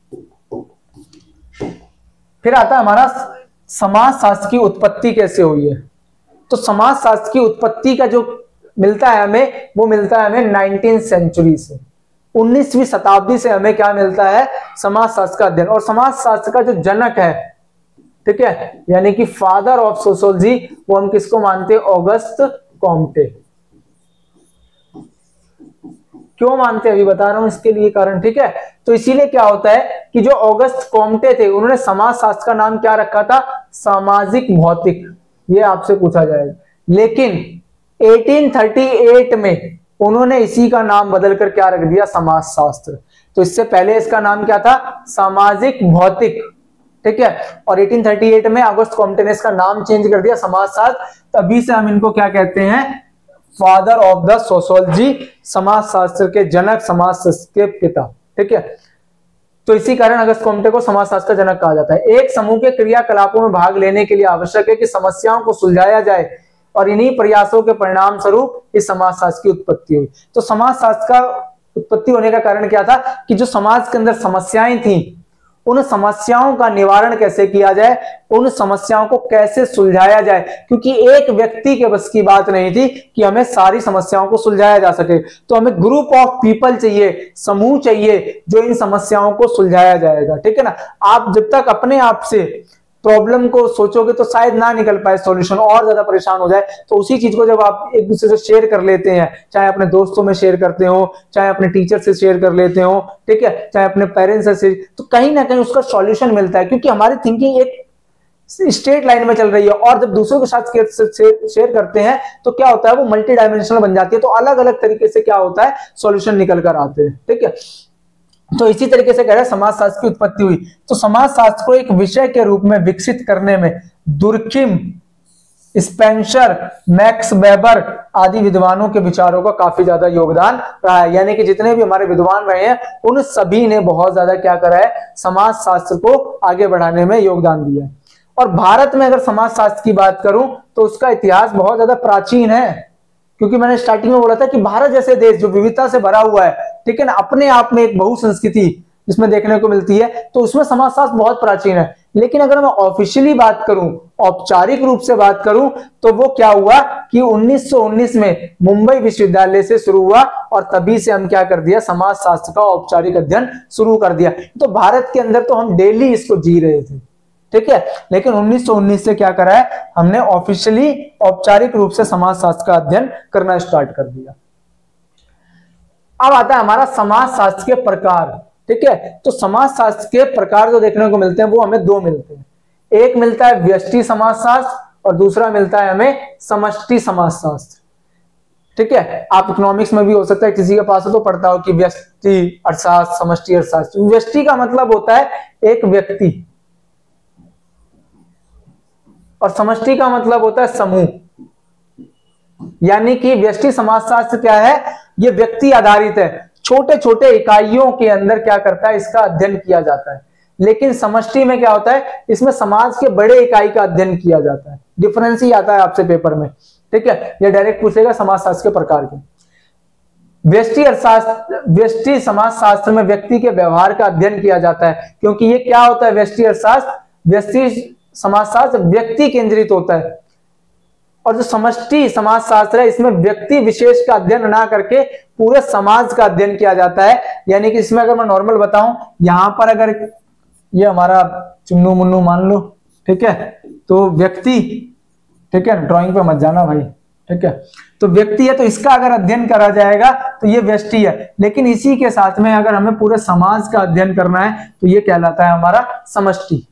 फिर आता है हमारा समाज शास्त्र की उत्पत्ति कैसे हुई है। तो समाज शास्त्र की उत्पत्ति का जो मिलता है हमें, वो मिलता है हमें नाइनटीन सेंचुरी से, उन्नीसवीं शताब्दी से हमें क्या मिलता है, समाज शास्त्र का अध्ययन। और समाज शास्त्र का जो जनक है, ठीक है, यानी कि फादर ऑफ सोशियोलॉजी, वो हम किसको मानते हैं, ऑगस्ट कॉम्टे। क्यों मानते हैं अभी बता रहा हूं, इसके लिए कारण, ठीक है। तो इसीलिए क्या होता है कि जो ऑगस्ट कॉम्टे थे उन्होंने समाज शास्त्र का नाम क्या रखा था, सामाजिक भौतिक, ये आपसे पूछा जाएगा। लेकिन अठारह सौ अड़तीस में उन्होंने इसी का नाम बदलकर क्या रख दिया, समाज शास्त्र। तो इससे पहले इसका नाम क्या था, सामाजिक भौतिक, ठीक है। और अठारह सौ अड़तीस में अगस्त कॉम्टे ने इसका नाम चेंज कर दिया समाज शास्त्र, तभी से हम इनको क्या कहते हैं, फादर ऑफ द सोशियोलॉजी, समाज शास्त्र के जनक, समाज शास्त्र के पिता। ठीक है, तो इसी कारण अगस्त कोम्टे को समाज शास्त्र का जनक कहा जाता है। एक समूह के क्रियाकलापों में भाग लेने के लिए आवश्यक है कि समस्याओं को सुलझाया जाए और इन्हीं प्रयासों के परिणाम स्वरूप इस समाज शास्त्र की उत्पत्ति हुई। तो समाज शास्त्र का उत्पत्ति होने का कारण क्या था कि जो समाज के अंदर समस्याएं थी, उन समस्याओं का निवारण कैसे किया जाए, उन समस्याओं को कैसे सुलझाया जाए, क्योंकि एक व्यक्ति के बस की बात नहीं थी कि हमें सारी समस्याओं को सुलझाया जा सके। तो हमें ग्रुप ऑफ पीपल चाहिए, समूह चाहिए जो इन समस्याओं को सुलझाया जाएगा। ठीक है ना, आप जब तक अपने आप से प्रॉब्लम को सोचोगे तो शायद ना निकल पाए सॉल्यूशन, और ज्यादा परेशान हो जाए। तो उसी चीज को जब आप एक दूसरे से शेयर कर लेते हैं, चाहे अपने दोस्तों में शेयर करते हो, चाहे अपने टीचर से शेयर कर लेते हो, ठीक है, चाहे अपने पेरेंट्स से, तो कहीं ना कहीं उसका सॉल्यूशन मिलता है, क्योंकि हमारी थिंकिंग एक स्ट्रेट लाइन में चल रही है। और जब दूसरों के साथ शेयर करते हैं तो क्या होता है, वो मल्टी डायमेंशनल बन जाती है। तो अलग अलग तरीके से क्या होता है, सॉल्यूशन निकल कर आते हैं। ठीक है, तो इसी तरीके से कह रहे हैं समाज शास्त्र की उत्पत्ति हुई। तो समाज शास्त्र को एक विषय के रूप में विकसित करने में दुर्खिम, स्पेंसर, मैक्स वेबर आदि विद्वानों के विचारों का काफी ज्यादा योगदान रहा है। यानी कि जितने भी हमारे विद्वान रहे हैं उन सभी ने बहुत ज्यादा क्या करा है, समाज शास्त्र को आगे बढ़ाने में योगदान दिया है। और भारत में अगर समाज शास्त्र की बात करूं तो उसका इतिहास बहुत ज्यादा प्राचीन है, क्योंकि मैंने स्टार्टिंग में बोला था कि भारत जैसे देश जो विविधता से भरा हुआ है, ठीक है ना, अपने आप में एक बहुसंस्कृति जिसमें देखने को मिलती है, तो उसमें समाजशास्त्र बहुत प्राचीन है। लेकिन अगर मैं ऑफिशियली बात करूं, औपचारिक रूप से बात करूं, तो वो क्या हुआ कि उन्नीस सौ उन्नीस में मुंबई विश्वविद्यालय से शुरू हुआ और तभी से हम क्या कर दिया, समाज शास्त्र का औपचारिक अध्ययन शुरू कर दिया। तो भारत के अंदर तो हम डेली इसको जी रहे थे, ठीक है, लेकिन उन्नीस सौ उन्नीस से क्या करा है, हमने ऑफिशियली औपचारिक रूप से समाज शास्त्र का अध्ययन करना स्टार्ट कर दिया। अब आता है हमारा समाज शास्त्र के प्रकार। ठीक है, तो समाज शास्त्र के प्रकार जो देखने को मिलते हैं वो हमें दो मिलते हैं। एक मिलता है व्यष्टि समाजशास्त्र और दूसरा मिलता है हमें समष्टि समाजशास्त्र। ठीक है, आप इकोनॉमिक्स में भी हो सकता है किसी के पास तो पढ़ता हो कि व्यष्टि अर्थशास्त्र, समष्टि अर्थशास्त्र। व्यष्टि का मतलब होता है एक व्यक्ति और समष्टि का मतलब होता है समूह। यानी कि व्यष्टि समाजशास्त्र क्या है, ये व्यक्ति आधारित है, छोटे छोटे इकाइयों के अंदर क्या करता है, इसका अध्ययन किया जाता है। लेकिन समष्टि में क्या होता है, इसमें समाज के बड़े इकाई का अध्ययन किया जाता है। डिफरेंस ही आता है आपसे पेपर में। ठीक है, ये डायरेक्ट पूछेगा समाजशास्त्र के प्रकार के। व्यष्टि अर्थशास्त्र, व्यष्टि समाजशास्त्र में व्यक्ति के व्यवहार का अध्ययन किया जाता है, क्योंकि ये क्या होता है, व्यष्टि अर्थशास्त्र, व्यष्टि समाजशास्त्र व्यक्ति केंद्रित होता है। और जो समष्टि समाजशास्त्र है, इसमें व्यक्ति विशेष का अध्ययन ना करके पूरे समाज का अध्ययन किया जाता है। यानी कि इसमें अगर मैं नॉर्मल बताऊं, यहां पर अगर ये हमारा चुन्नू मुन्नू मान लो, ठीक है, तो व्यक्ति, ठीक है, ड्राइंग पे मत जाना भाई, ठीक है, तो व्यक्ति है, तो इसका अगर अध्ययन करा जाएगा तो ये व्यष्टि है। लेकिन इसी के साथ में अगर हमें पूरे समाज का अध्ययन करना है तो ये कहलाता है हमारा समष्टि।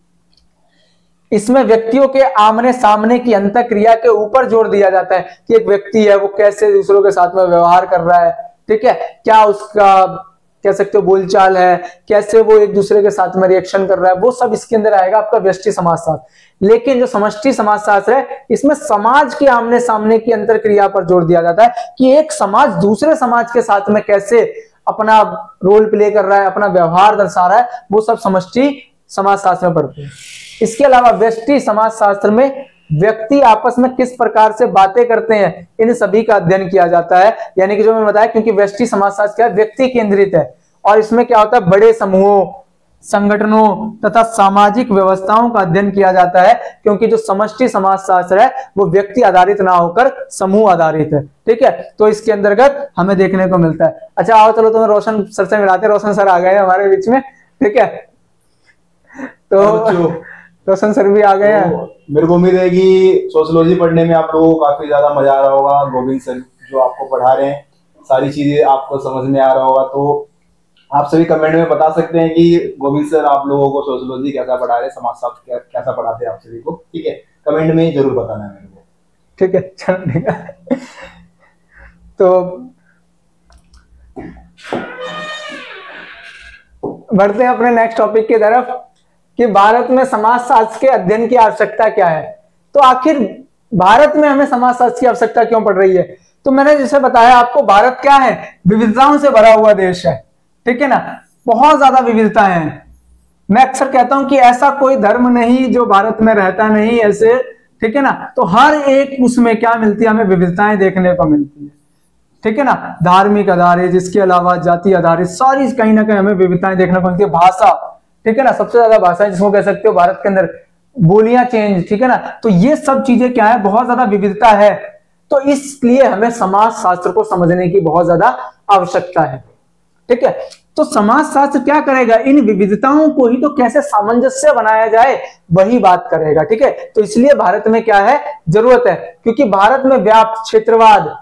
इसमें व्यक्तियों के आमने सामने की अंतःक्रिया के ऊपर जोर दिया जाता है कि एक व्यक्ति है वो कैसे दूसरों के साथ में व्यवहार कर रहा है, ठीक है, क्या उसका कह सकते हो बोलचाल है, कैसे वो एक दूसरे के साथ में रिएक्शन कर रहा है, वो सब इसके अंदर आएगा आपका व्यष्टि समाजशास्त्र। लेकिन जो समष्टि समाजशास्त्र है, इसमें समाज के आमने सामने की अंतःक्रिया पर जोर दिया जाता है कि एक समाज दूसरे समाज के साथ में कैसे अपना रोल प्ले कर रहा है, अपना व्यवहार दर्शा रहा है, वो सब समष्टि समाजशास्त्र में पढ़ते हैं। इसके अलावा व्यष्टि समाजशास्त्र में व्यक्ति आपस में किस प्रकार से बातें करते हैं, इन सभी का अध्ययन किया जाता है। यानी कि जो मैंने बताया, क्योंकि व्यष्टि समाजशास्त्र क्या है, व्यक्ति केंद्रित है, और इसमें क्या होता है, बड़े समूहों, संगठनों तथा सामाजिक व्यवस्थाओं का अध्ययन किया जाता है। क्योंकि जो समष्टि समाजशास्त्र है वो व्यक्ति आधारित ना होकर समूह आधारित है। ठीक है, तो इसके अंतर्गत हमें देखने को मिलता है। अच्छा आओ चलो तुम्हें रोशन सर से मिलाते हैं। रोशन सर आ गए हैं हमारे बीच में, ठीक है, तो रोशन सर भी आ गए हैं। तो मेरे को उम्मीद है कि सोशियोलॉजी पढ़ने में आप लोगों को काफी ज्यादा मजा आ रहा होगा। गोविंद सर जो आपको पढ़ा रहे हैं, सारी चीजें आपको समझ में आ रहा होगा। तो आप सभी कमेंट में बता सकते हैं कि गोविंद सर आप लोगों को सोशियोलॉजी कैसा पढ़ा रहे हैं, समाजशास्त्र कैसा पढ़ाते हैं आप सभी को, ठीक है, कमेंट में जरूर बताना है मेरे को, ठीक है, चलो ठीक है। तो बढ़ते हैं अपने नेक्स्ट टॉपिक की तरफ कि भारत में समाजशास्त्र के अध्ययन की आवश्यकता क्या है। तो आखिर भारत में हमें समाजशास्त्र की आवश्यकता क्यों पड़ रही है? तो मैंने जैसे बताया आपको, भारत क्या है, विविधताओं से भरा हुआ देश है, ठीक है ना, बहुत ज्यादा विविधताएं हैं। मैं अक्सर कहता हूं कि ऐसा कोई धर्म नहीं जो भारत में रहता नहीं ऐसे, ठीक है ना। तो हर एक उसमें क्या मिलती है, हमें विविधताएं देखने को मिलती है, ठीक है ना। धार्मिक आधारित, इसके अलावा जाति आधारित, सारी कहीं ना कहीं हमें विविधताएं देखने को मिलती है। भाषा, ठीक है ना, सबसे ज्यादा भाषा जिसको कह सकते हो भारत के अंदर, बोलियां चेंज, ठीक है ना। तो ये सब चीजें क्या है, बहुत ज्यादा विविधता है। तो इसलिए हमें समाज शास्त्र को समझने की बहुत ज्यादा आवश्यकता है, ठीक है। तो समाज शास्त्र क्या करेगा, इन विविधताओं को ही तो कैसे सामंजस्य बनाया जाए वही बात करेगा, ठीक है। तो इसलिए भारत में क्या है, जरूरत है, क्योंकि भारत में व्याप्त क्षेत्रवाद,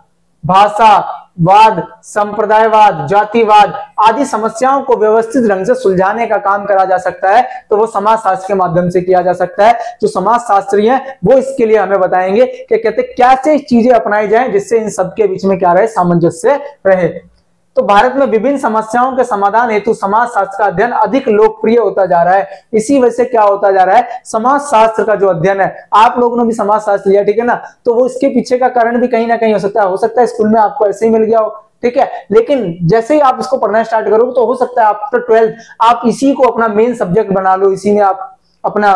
भाषावाद, संप्रदायवाद, जातिवाद आदि समस्याओं को व्यवस्थित ढंग से सुलझाने का काम करा जा सकता है। तो वो समाज शास्त्र के माध्यम से किया जा सकता है। जो समाज शास्त्री हैं वो इसके लिए हमें बताएंगे कि कहते कैसे चीजें अपनाई जाएं जिससे इन सबके बीच में क्या रहे, सामंजस्य रहे। तो भारत में विभिन्न समस्याओं के समाधान हेतु समाज शास्त्र का अध्ययन अधिक लोकप्रिय होता जा रहा है। इसी वजह से क्या होता जा रहा है, समाज शास्त्र का जो अध्ययन है, आप लोगों ने भी समाज शास्त्र लिया, ठीक है ना, तो वो इसके पीछे का कारण भी कहीं ना कहीं हो सकता है। हो सकता है स्कूल में आपको ऐसे ही मिल गया हो, ठीक है, लेकिन जैसे ही आप इसको पढ़ना स्टार्ट करोगे तो हो सकता है आफ्टर ट्वेल्थ आप इसी को अपना मेन सब्जेक्ट बना लो, इसी में आप अपना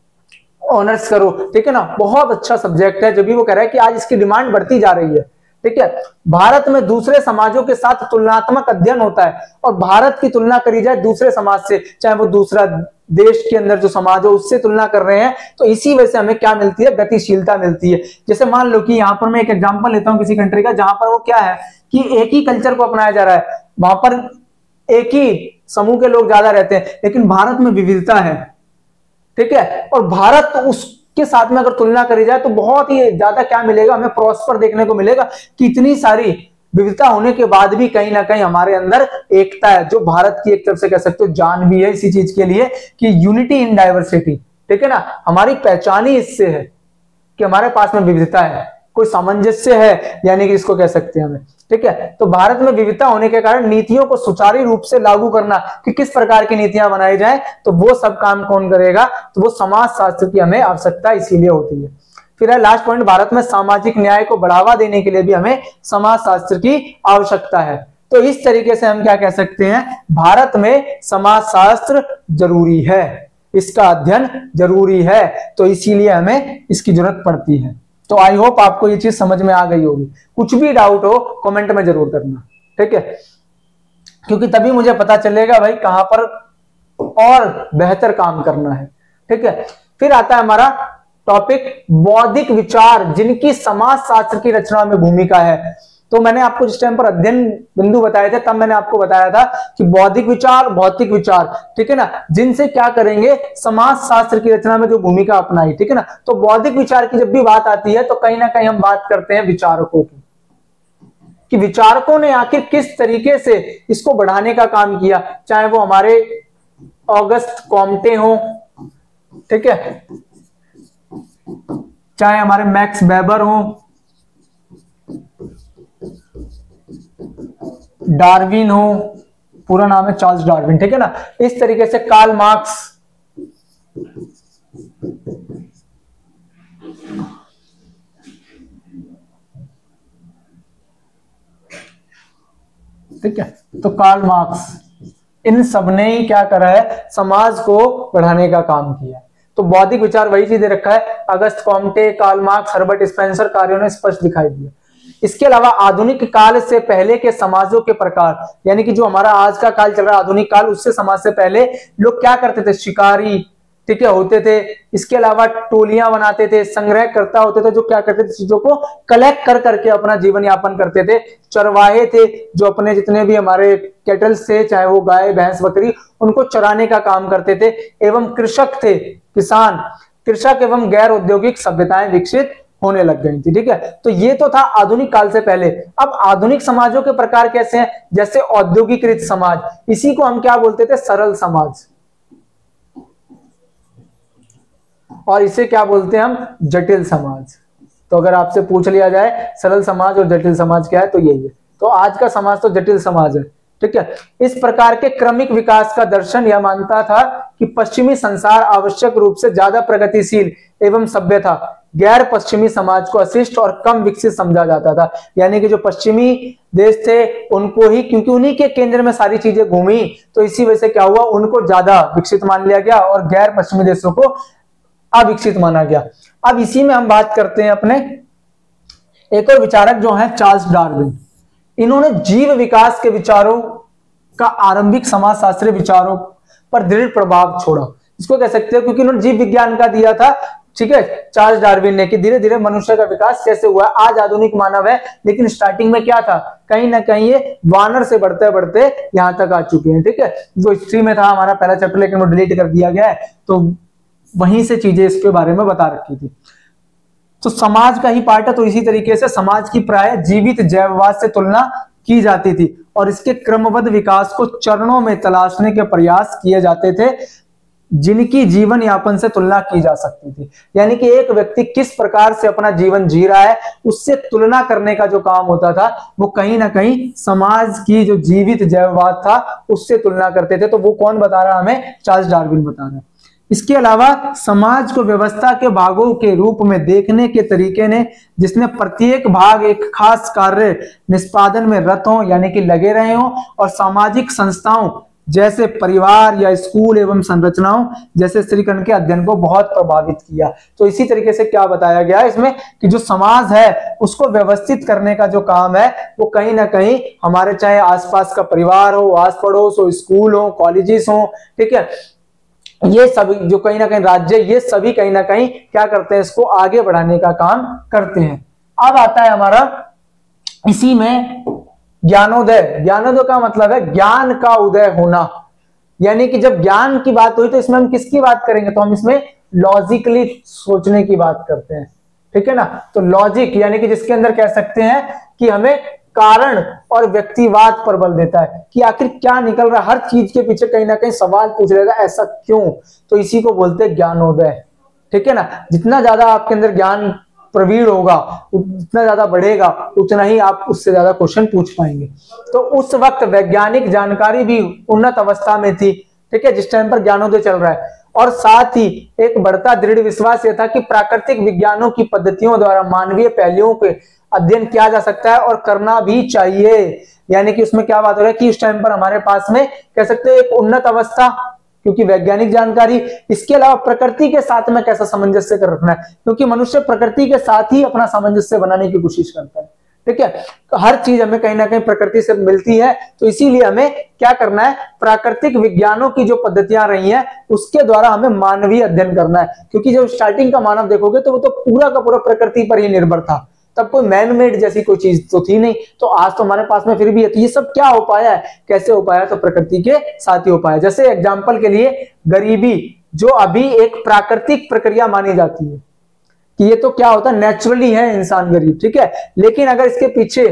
ऑनर्स करो, ठीक है ना। बहुत अच्छा सब्जेक्ट है, जो भी वो कह रहा है कि आज इसकी डिमांड बढ़ती जा रही है, ठीक है। भारत में दूसरे समाजों के साथ तुलनात्मक अध्ययन होता है और भारत की तुलना करी जाए दूसरे समाज से, चाहे वो दूसरा देश के अंदर जो समाज हो उससे तुलना कर रहे हैं, तो इसी वजह से हमें क्या मिलती है, गतिशीलता मिलती है। जैसे मान लो कि यहाँ पर मैं एक एग्जांपल लेता हूँ किसी कंट्री का, जहां पर वो क्या है कि एक ही कल्चर को अपनाया जा रहा है, वहां पर एक ही समूह के लोग ज्यादा रहते हैं, लेकिन भारत में विविधता है, ठीक है। और भारत उस के साथ में अगर तुलना करी जाए तो बहुत ही ज्यादा क्या मिलेगा, हमें प्रॉस्पर देखने को मिलेगा कि इतनी सारी विविधता होने के बाद भी कहीं ना कहीं हमारे अंदर एकता है, जो भारत की एक तरफ से कह सकते हो जान भी है इसी चीज के लिए कि यूनिटी इन डाइवर्सिटी, ठीक है ना। हमारी पहचान ही इससे है कि हमारे पास में विविधता है, कोई सामंजस्य है, यानी कि इसको कह सकते हैं हमें, ठीक है। तो भारत में विविधता होने के कारण नीतियों को सुचारू रूप से लागू करना, कि किस प्रकार की नीतियां बनाई जाए, तो वो सब काम कौन करेगा, तो वो समाज शास्त्र की हमें आवश्यकता इसीलिए होती है। फिर है लास्ट पॉइंट, भारत में सामाजिक न्याय को बढ़ावा देने के लिए भी हमें समाज शास्त्र की आवश्यकता है। तो इस तरीके से हम क्या कह सकते हैं, भारत में समाज शास्त्र जरूरी है, इसका अध्ययन जरूरी है, तो इसीलिए हमें इसकी जरूरत पड़ती है। तो आई होप आपको ये चीज समझ में आ गई होगी। कुछ भी डाउट हो कमेंट में जरूर करना, ठीक है, क्योंकि तभी मुझे पता चलेगा भाई कहां पर और बेहतर काम करना है, ठीक है। फिर आता है हमारा टॉपिक बौद्धिक विचार जिनकी समाज शास्त्र की रचना में भूमिका है। तो मैंने आपको जिस टाइम पर अध्ययन बिंदु बताए थे तब मैंने आपको बताया था कि बौद्धिक विचार, भौतिक विचार, ठीक है ना, जिनसे क्या करेंगे, समाज शास्त्र की रचना में जो भूमिका अपनाई, ठीक है ना। तो बौद्धिक विचार की जब भी बात आती है तो कहीं ना कहीं हम बात करते हैं विचारकों की, कि विचारकों ने आखिर किस तरीके से इसको बढ़ाने का काम किया, चाहे वो हमारे ऑगस्ट कॉम्टे हो, ठीक है, चाहे हमारे मैक्स वेबर हो, डार्विन हो, पूरा नाम है चार्ल्स डार्विन, ठीक है ना, इस तरीके से कार्ल मार्क्स, ठीक है। तो कार्ल मार्क्स, इन सब ने ही क्या करा है, समाज को बढ़ाने का काम किया। तो बौद्धिक विचार वही चीज दे रखा है, Auguste Comte, Karl Marx, Herbert Spencer कार्यों ने स्पष्ट दिखाई दिया। इसके अलावा आधुनिक काल से पहले के समाजों के प्रकार, यानी कि जो हमारा आज का काल चल रहा है आधुनिक काल, उससे समाज से पहले लोग क्या करते थे, शिकारी, ठीक है, होते थे। इसके अलावा टोलियां बनाते थे, संग्रह करता होते थे, जो क्या करते थे, चीजों को कलेक्ट कर करके अपना जीवन यापन करते थे। चरवाहे थे, जो अपने जितने भी हमारे कैटल्स थे, चाहे वो गाय भैंस बकरी, उनको चराने का काम करते थे। एवं कृषक थे, किसान, कृषक एवं गैर औद्योगिक सभ्यताएं विकसित होने लग गई थी, ठीक है। तो ये तो था आधुनिक काल से पहले। अब आधुनिक समाजों के प्रकार कैसे हैं, जैसे औद्योगिकृत समाज, इसी को हम क्या बोलते थे, सरल समाज, और इसे क्या बोलते हैं हम, जटिल समाज। तो अगर आपसे पूछ लिया जाए सरल समाज और जटिल समाज क्या है, तो यही है। तो आज का समाज तो जटिल समाज है, ठीक है। इस प्रकार के क्रमिक विकास का दर्शन यह मानता था कि पश्चिमी संसार आवश्यक रूप से ज्यादा प्रगतिशील एवं सभ्य था, गैर पश्चिमी समाज को अशिष्ट और कम विकसित समझा जाता था। यानी कि जो पश्चिमी देश थे उनको ही, क्योंकि उन्हीं के केंद्र में सारी चीजें घूमी, तो इसी वजह से क्या हुआ, उनको ज्यादा विकसित मान लिया गया और गैर पश्चिमी देशों को अविकसित माना गया। अब इसी में हम बात करते हैं अपने एक और विचारक जो है चार्ल्स डार्विन। इन्होंने जीव विकास के विचारों का आरंभिक समाजशास्त्रीय विचारों पर दृढ़ प्रभाव छोड़ा, इसको कह सकते हो, क्योंकि उन्होंने जीव विज्ञान का दिया था, ठीक है, चार्ल्स डार्विन ने, कि धीरे धीरे मनुष्य का विकास कैसे हुआ। आज आधुनिक मानव है, लेकिन स्टार्टिंग में क्या था, कहीं ना कहीं ये वानर से बढ़ते बढ़ते यहां तक आ चुके हैं, ठीक है। जो हिस्ट्री में था हमारा पहला चैप्टर, लेकिन वो डिलीट कर दिया गया है, तो वहीं से चीजें इसके बारे में बता रखी थी। तो समाज का ही पार्ट है, तो इसी तरीके से समाज की प्राय जीवित जैववाद से तुलना की जाती थी और इसके क्रमबद्ध विकास को चरणों में तलाशने के प्रयास किए जाते थे, जिनकी जीवन यापन से तुलना की जा सकती थी। यानी कि एक व्यक्ति किस प्रकार से अपना जीवन जी रहा है, उससे तुलना करने का जो काम होता था, वो कहीं ना कहीं समाज की जो जीवित जैववाद था उससे तुलना करते थे। तो वो कौन बता रहा है हमें, चार्ल्स डार्विन बता रहा है। इसके अलावा समाज को व्यवस्था के भागों के रूप में देखने के तरीके ने, जिसने प्रत्येक भाग एक खास कार्य निष्पादन में रत हो, यानी कि लगे रहे हो, और सामाजिक संस्थाओं जैसे परिवार या स्कूल एवं संरचनाओं जैसे श्रीकरण के अध्ययन को बहुत प्रभावित किया। तो इसी तरीके से क्या बताया गया है इसमें, कि जो समाज है उसको व्यवस्थित करने का जो काम है वो कहीं ना कहीं हमारे, चाहे आसपास का परिवार हो, आस पड़ोस हो, स्कूल हो, कॉलेजेस हो, ठीक है, ये सभी जो कहीं ना कहीं राज्य, ये सभी कहीं ना कहीं क्या करते हैं, इसको आगे बढ़ाने का काम करते हैं। अब आता है हमारा इसी में ज्ञानोदय। ज्ञानोदय का मतलब है ज्ञान का उदय होना, यानी कि जब ज्ञान की बात हुई तो इसमें हम किसकी बात करेंगे, तो हम इसमें लॉजिकली सोचने की बात करते हैं, ठीक है ना। तो लॉजिक यानी कि जिसके अंदर कह सकते हैं कि हमें कारण और व्यक्तिवाद पर बल देता है, कि आखिर क्या निकल रहा है, हर चीज के पीछे कहीं ना कहीं सवाल पूछ रहेगा, ऐसा क्यों, तो इसी को बोलते हैं ज्ञानोदय, ठीक है ना। जितना ज्यादा आपके अंदर ज्ञान प्रवीण होगा, उतना ज्यादा बढ़ेगा, उतना ही आप उससे ज्यादा क्वेश्चन पूछ पाएंगे। तो उस वक्त वैज्ञानिक जानकारी भी उन्नत अवस्था में थी, ठीक है, जिस टाइम पर ज्ञानोदय चल रहा है। और साथ ही एक बढ़ता दृढ़ विश्वास यह था कि प्राकृतिक विज्ञानों की पद्धतियों द्वारा मानवीय पहलुओं के अध्ययन किया जा सकता है और करना भी चाहिए। यानी कि उसमें क्या बात हो रहा है कि उस टाइम पर हमारे पास में कह सकते हैं एक उन्नत अवस्था, क्योंकि वैज्ञानिक जानकारी, इसके अलावा प्रकृति के साथ में कैसा सामंजस्य कर रखना है, क्योंकि मनुष्य प्रकृति के साथ ही अपना सामंजस्य बनाने की कोशिश करता है, ठीक है। तो हर चीज हमें कहीं ना कहीं प्रकृति से मिलती है, तो इसीलिए हमें क्या करना है, प्राकृतिक विज्ञानों की जो पद्धतियां रही हैं उसके द्वारा हमें मानवीय अध्ययन करना है। क्योंकि जब स्टार्टिंग का मानव देखोगे तो वो तो पूरा का पूरा प्रकृति पर ही निर्भर था, तब कोई मैन मेड जैसी कोई चीज तो थी नहीं। तो आज तो हमारे पास में फिर भी है, तो ये सब क्या हो पाया है, कैसे हो पाया, तो प्रकृति के साथ ही हो पाया। जैसे एग्जाम्पल के लिए गरीबी, जो अभी एक प्राकृतिक प्रक्रिया मानी जाती है कि ये तो क्या होता है, नेचुरली है इंसान गरीब, ठीक है, लेकिन अगर इसके पीछे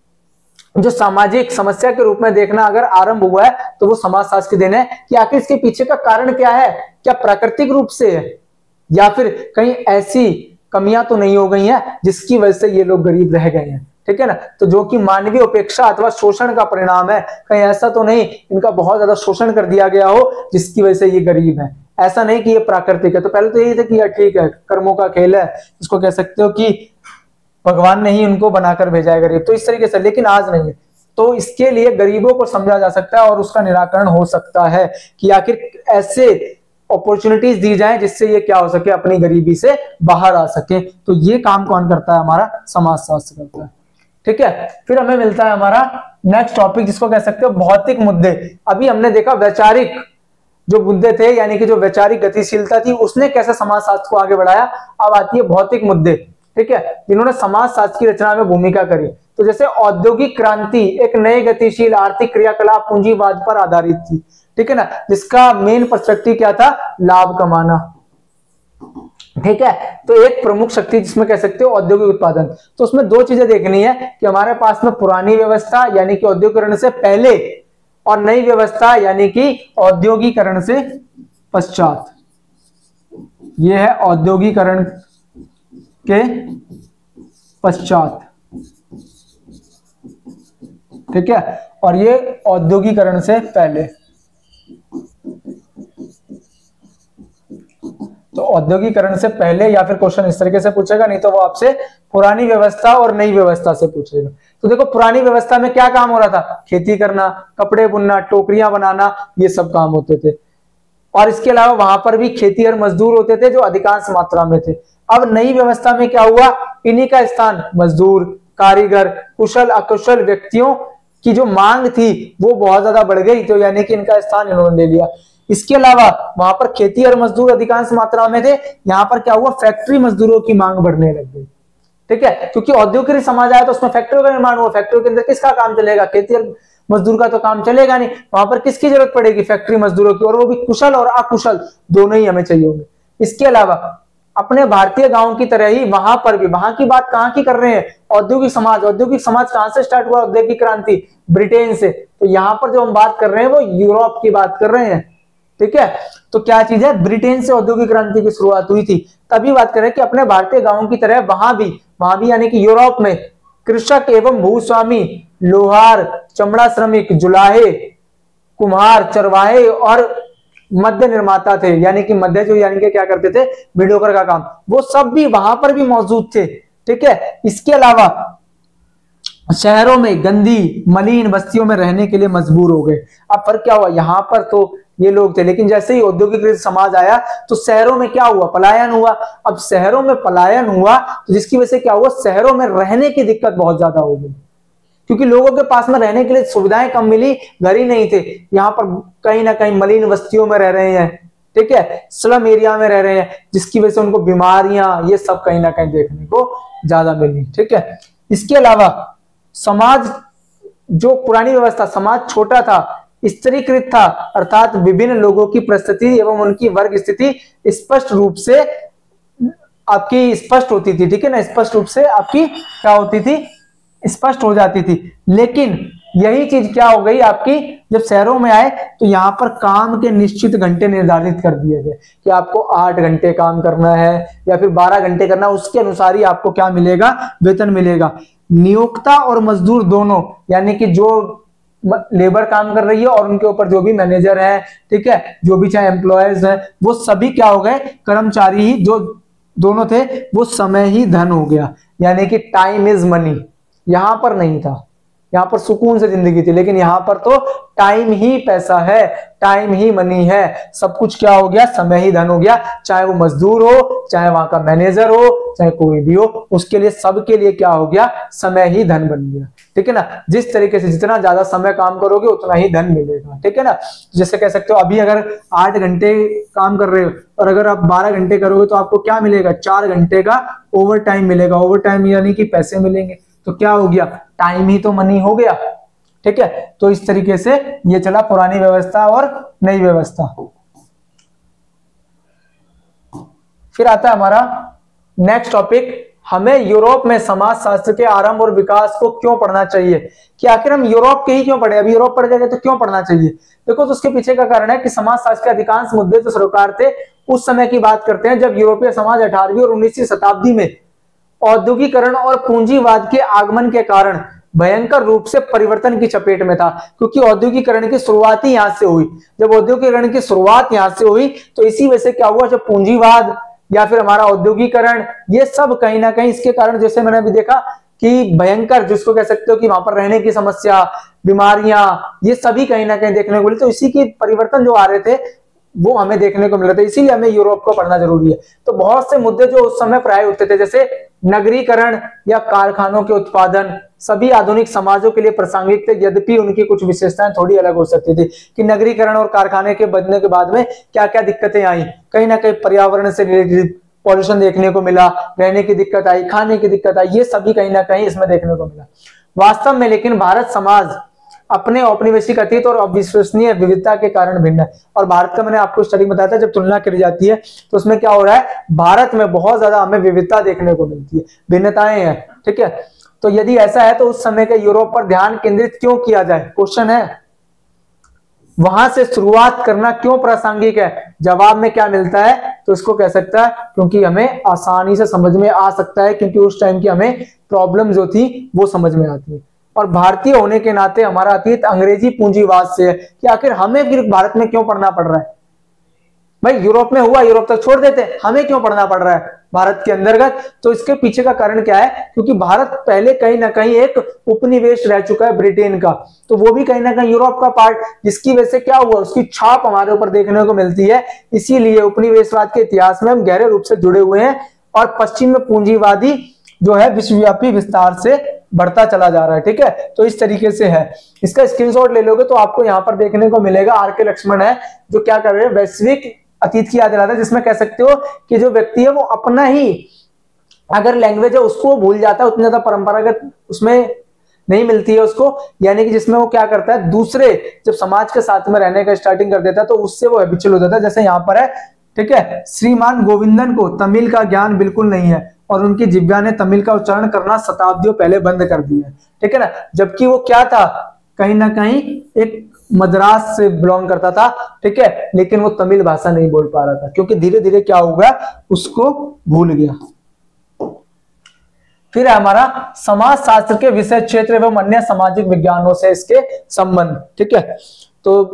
जो सामाजिक समस्या के रूप में देखना अगर आरंभ हुआ है तो वो समाजशास्त्र की देन है, कि आखिर इसके पीछे का कारण क्या है, क्या प्राकृतिक रूप से है या फिर कहीं ऐसी कमियां तो नहीं हो गई हैं जिसकी वजह से ये लोग गरीब रह गए हैं, ठीक है ना। तो जो कि मानवीय उपेक्षा अथवा शोषण का परिणाम है, कहीं ऐसा तो नहीं इनका बहुत ज्यादा शोषण कर दिया गया हो जिसकी वजह से ये गरीब है, ऐसा नहीं कि ये प्राकृतिक है। तो पहले तो यही था कि यार ठीक है, कर्मों का खेल है, इसको कह सकते हो कि भगवान ने ही उनको बनाकर भेजा है गरीब, तो इस तरीके से, लेकिन आज नहीं है। तो इसके लिए गरीबों को समझा जा सकता है और उसका निराकरण हो सकता है कि आखिर ऐसे अपॉर्चुनिटीज दी जाए जिससे ये क्या हो सके, अपनी गरीबी से बाहर आ सके। तो ये काम कौन करता है, हमारा समाजशास्त्र करता है, ठीक है। फिर हमें मिलता है हमारा नेक्स्ट टॉपिक जिसको कह सकते हो भौतिक मुद्दे। अभी हमने देखा वैचारिक जो मुद्दे थे, यानी कि जो वैचारिक गतिशीलता थी उसने कैसे समाजशास्त्र को आगे बढ़ाया। अब आती है भौतिक मुद्दे, ठीक है, जिन्होंने समाजशास्त्र की रचना में भूमिका करी। तो जैसे औद्योगिक क्रांति एक नए गतिशील आर्थिक क्रियाकलाप पूंजीवाद पर आधारित थी, ठीक है ना, जिसका मेन पर्सपेक्टिव क्या था, लाभ कमाना, ठीक है। तो एक प्रमुख शक्ति जिसमें कह सकते हो औद्योगिक उत्पादन। तो उसमें दो चीजें देखनी है कि हमारे पास में पुरानी व्यवस्था यानी कि औद्योगिकरण से पहले और नई व्यवस्था यानी कि औद्योगिकरण से पश्चात। यह है औद्योगिकरण के पश्चात, ठीक है, और ये औद्योगिकरण से पहले। तो औद्योगिकरण से पहले या फिर क्वेश्चन इस तरीके से पूछेगा, नहीं तो वो आपसे पुरानी व्यवस्था और नई व्यवस्था से पूछेगा। तो देखो पुरानी व्यवस्था में क्या काम हो रहा था, खेती करना, कपड़े बुनना, टोकरियां बनाना, ये सब काम होते थे। और इसके अलावा वहां पर भी खेती और मजदूर होते थे जो अधिकांश मात्रा में थे। अब नई व्यवस्था में क्या हुआ, इन्हीं का स्थान मजदूर, कारीगर, कुशल अकुशल व्यक्तियों की जो मांग थी वो बहुत ज्यादा बढ़ गई, तो यानी कि इनका स्थान इन्होंने ले लिया। इसके अलावा वहां पर खेती और मजदूर अधिकांश मात्रा में थे, यहाँ पर क्या हुआ, फैक्ट्री मजदूरों की मांग बढ़ने लग गई। ठीक है, क्योंकि औद्योगिक समाज आया तो उसमें फैक्ट्रियों का निर्माण हुआ, फैक्ट्रियों के अंदर किसका काम चलेगा, खेती और मजदूर का तो काम चलेगा नहीं, वहां पर किसकी जरूरत पड़ेगी, फैक्ट्री मजदूरों की, और वो भी कुशल और अकुशल दोनों ही हमें चाहिए होंगे। इसके अलावा अपने भारतीय गांव की तरह ही वहां पर भी, वहां की बात कहां की कर रहे हैं, औद्योगिक समाज। औद्योगिक समाज कहां से स्टार्ट हुआ, औद्योगिक क्रांति ब्रिटेन से। तो यहां पर जो हम बात कर रहे हैं वो यूरोप की बात कर रहे हैं। ठीक है, तो क्या चीज है, ब्रिटेन से औद्योगिक क्रांति की शुरुआत हुई थी। तभी बात करें कि अपने भारतीय गांवों की तरह वहां भी, वहां भी यानी कि यूरोप में कृषक एवं भूस्वामी, लोहार, चमड़ा श्रमिक, जुलाहे, कुम्हार, चरवाहे और मध्य निर्माता थे, यानी कि मध्य जो यानी कि क्या करते थे, मीडियोकर का काम, वो सब भी वहां पर भी मौजूद थे। ठीक है, इसके अलावा शहरों में गंदी मलिन बस्तियों में रहने के लिए मजबूर हो गए। अब फर्क क्या हुआ, यहां पर तो ये लोग थे, लेकिन जैसे ही औद्योगिक समाज आया तो शहरों में क्या हुआ, पलायन हुआ। अब शहरों में पलायन हुआ तो जिसकी वजह से क्या हुआ, शहरों में रहने की दिक्कत बहुत ज्यादा हो गई, क्योंकि लोगों के पास में रहने के लिए सुविधाएं कम मिली, घर ही नहीं थे। यहाँ पर कहीं ना कहीं मलिन बस्तियों में रह रहे हैं, ठीक है, स्लम एरिया में रह रहे हैं, जिसकी वजह से उनको बीमारियां ये सब कहीं ना कहीं देखने को ज्यादा मिली। ठीक है, इसके अलावा समाज, जो पुरानी व्यवस्था, समाज छोटा था, स्तरीकृत था, अर्थात विभिन्न लोगों की परिस्थिति एवं उनकी वर्ग स्थिति स्पष्ट रूप से आपकी स्पष्ट होती थी। ठीक है ना, स्पष्ट रूप से आपकी क्या होती थी, स्पष्ट हो जाती थी। लेकिन यही चीज क्या हो गई आपकी, जब शहरों में आए तो यहाँ पर काम के निश्चित घंटे निर्धारित कर दिए गए कि आपको आठ घंटे काम करना है या फिर बारह घंटे करना, उसके अनुसार ही आपको क्या मिलेगा, वेतन मिलेगा। नियोक्ता और मजदूर दोनों, यानी कि जो लेबर काम कर रही है और उनके ऊपर जो भी मैनेजर है, ठीक है, जो भी चाहे एम्प्लॉयज है, वो सभी क्या हो गए, कर्मचारी ही जो दोनों थे, वो समय ही धन हो गया, यानी कि टाइम इज मनी। यहां पर नहीं था, यहां पर सुकून से जिंदगी थी, लेकिन यहां पर तो टाइम ही पैसा है, टाइम ही मनी है, सब कुछ क्या हो गया, समय ही धन हो गया। चाहे वो मजदूर हो, चाहे वहां का मैनेजर हो, चाहे कोई भी हो, उसके लिए, सबके लिए क्या हो गया, समय ही धन बन गया। ठीक है ना, जिस तरीके से जितना ज्यादा समय काम करोगे उतना ही धन मिलेगा। ठीक है ना, जैसे कह सकते हो अभी अगर आठ घंटे काम कर रहे हो और अगर आप बारह घंटे करोगे तो आपको क्या मिलेगा, चार घंटे का ओवर टाइम मिलेगा। ओवर टाइम यानी कि पैसे मिलेंगे, तो क्या हो गया, टाइम ही तो मनी हो गया। ठीक है, तो इस तरीके से ये चला पुरानी व्यवस्था और नई व्यवस्था। फिर आता है हमारा नेक्स्ट टॉपिक, हमें यूरोप में समाजशास्त्र के आरंभ और विकास को क्यों पढ़ना चाहिए, कि आखिर हम यूरोप के ही क्यों पढ़े, अभी यूरोप पढ़ गए तो क्यों पढ़ना चाहिए। देखो, तो उसके पीछे का कारण है कि समाजशास्त्र के अधिकांश मुद्दे जो सरोकार थे उस समय की बात करते हैं जब यूरोपीय समाज अठारहवीं और उन्नीसवीं शताब्दी में औद्योगिकरण और पूंजीवाद के आगमन के कारण भयंकर रूप से परिवर्तन की चपेट में था। क्योंकि औद्योगिकरण की शुरुआत ही यहां से हुई, जब औद्योगिकरण की शुरुआत यहां से हुई तो इसी वजह से क्या हुआ, जब पूंजीवाद या फिर हमारा औद्योगिकरण, ये सब कहीं ना कहीं इसके कारण, जैसे मैंने अभी देखा कि भयंकर, जिसको कह सकते हो कि वहां पर रहने की समस्या, बीमारियां, ये सभी कहीं ना कहीं देखने को मिले। तो इसी के परिवर्तन जो आ रहे थे वो हमें देखने को मिल रहे थे, इसीलिए हमें यूरोप को पढ़ना जरूरी है। तो बहुत से मुद्दे जो उस समय प्राय उठते थे, जैसे नगरीकरण या कारखानों के उत्पादन, सभी आधुनिक समाजों के लिए प्रासंगिक थे, यद्यपि उनकी कुछ विशेषताएं थोड़ी अलग हो सकती थी। कि नगरीकरण और कारखाने के बनने के बाद में क्या क्या दिक्कतें आई, कहीं ना कहीं पर्यावरण से रिलेटेड पॉल्यूशन देखने को मिला, रहने की दिक्कत आई, खाने की दिक्कत आई, ये सभी कहीं ना कहीं इसमें देखने को मिला। वास्तव में लेकिन भारत समाज अपने औपनिवेशिक अतीत और अविश्वसनीय विविधता के कारण भिन्न है। और भारत का मैंने आपको स्टडी बताया था, जब तुलना करी जाती है तो उसमें क्या हो रहा है, भारत में बहुत ज्यादा हमें विविधता देखने को मिलती है, भिन्नताएं हैं। ठीक है, तो यदि ऐसा है तो उस समय के यूरोप पर ध्यान केंद्रित क्यों किया जाए, क्वेश्चन है। वहां से शुरुआत करना क्यों प्रासंगिक है, जवाब में क्या मिलता है, तो इसको कह सकता है क्योंकि हमें आसानी से समझ में आ सकता है, क्योंकि उस टाइम की हमें प्रॉब्लम जो थी वो समझ में आती है। और भारतीय होने के नाते हमारा अतीत अंग्रेजी पूंजीवाद से है, कि आखिर हमें फिर भारत में क्यों पढ़ना पड़ रहा है। भाई यूरोप में हुआ, यूरोप तक छोड़ देते, हमें क्यों पढ़ना पड़ रहा है भारत के अंतर्गत? तो इसके पीछे का कारण क्या है? क्योंकि भारत पहले कहीं ना कहीं एक उपनिवेश रह चुका है ब्रिटेन का, तो वो भी कहीं ना कहीं यूरोप का पार्ट, जिसकी वजह से क्या हुआ, उसकी छाप हमारे ऊपर देखने को मिलती है। इसीलिए उपनिवेशवाद के इतिहास में हम गहरे रूप से जुड़े हुए हैं और पश्चिम में पूंजीवादी जो है विश्वव्यापी विस्तार से बढ़ता चला जा रहा है। ठीक है, तो इस तरीके से है। इसका स्क्रीनशॉट ले लोगे तो आपको यहाँ पर देखने को मिलेगा आर के लक्ष्मण है जो क्या कर रहे हैं, वैश्विक अतीत की याद दिलाता है, जिसमें कह सकते हो कि जो व्यक्ति है वो अपना ही अगर लैंग्वेज है उसको भूल जाता है, उतनी ज्यादा परंपरागत उसमें नहीं मिलती है उसको, यानी कि जिसमें वो क्या करता है, दूसरे जब समाज के साथ में रहने का स्टार्टिंग कर देता है तो उससे वो हैबिचुअल हो जाता है। जैसे यहाँ पर है, ठीक है, श्रीमान गोविंदन को तमिल का ज्ञान बिल्कुल नहीं है और उनकी जिह्वा ने तमिल का उच्चारण करना शताब्दियों पहले बंद कर दिया है। ठीक है ना, जबकि वो क्या था, कहीं ना कहीं एक मद्रास से बिलोंग करता था। ठीक है, लेकिन वो तमिल भाषा नहीं बोल पा रहा था क्योंकि धीरे धीरे क्या हो गया, उसको भूल गया। फिर है हमारा समाज शास्त्र के विषय क्षेत्र एवं अन्य सामाजिक विज्ञानों से इसके संबंध। ठीक है, तो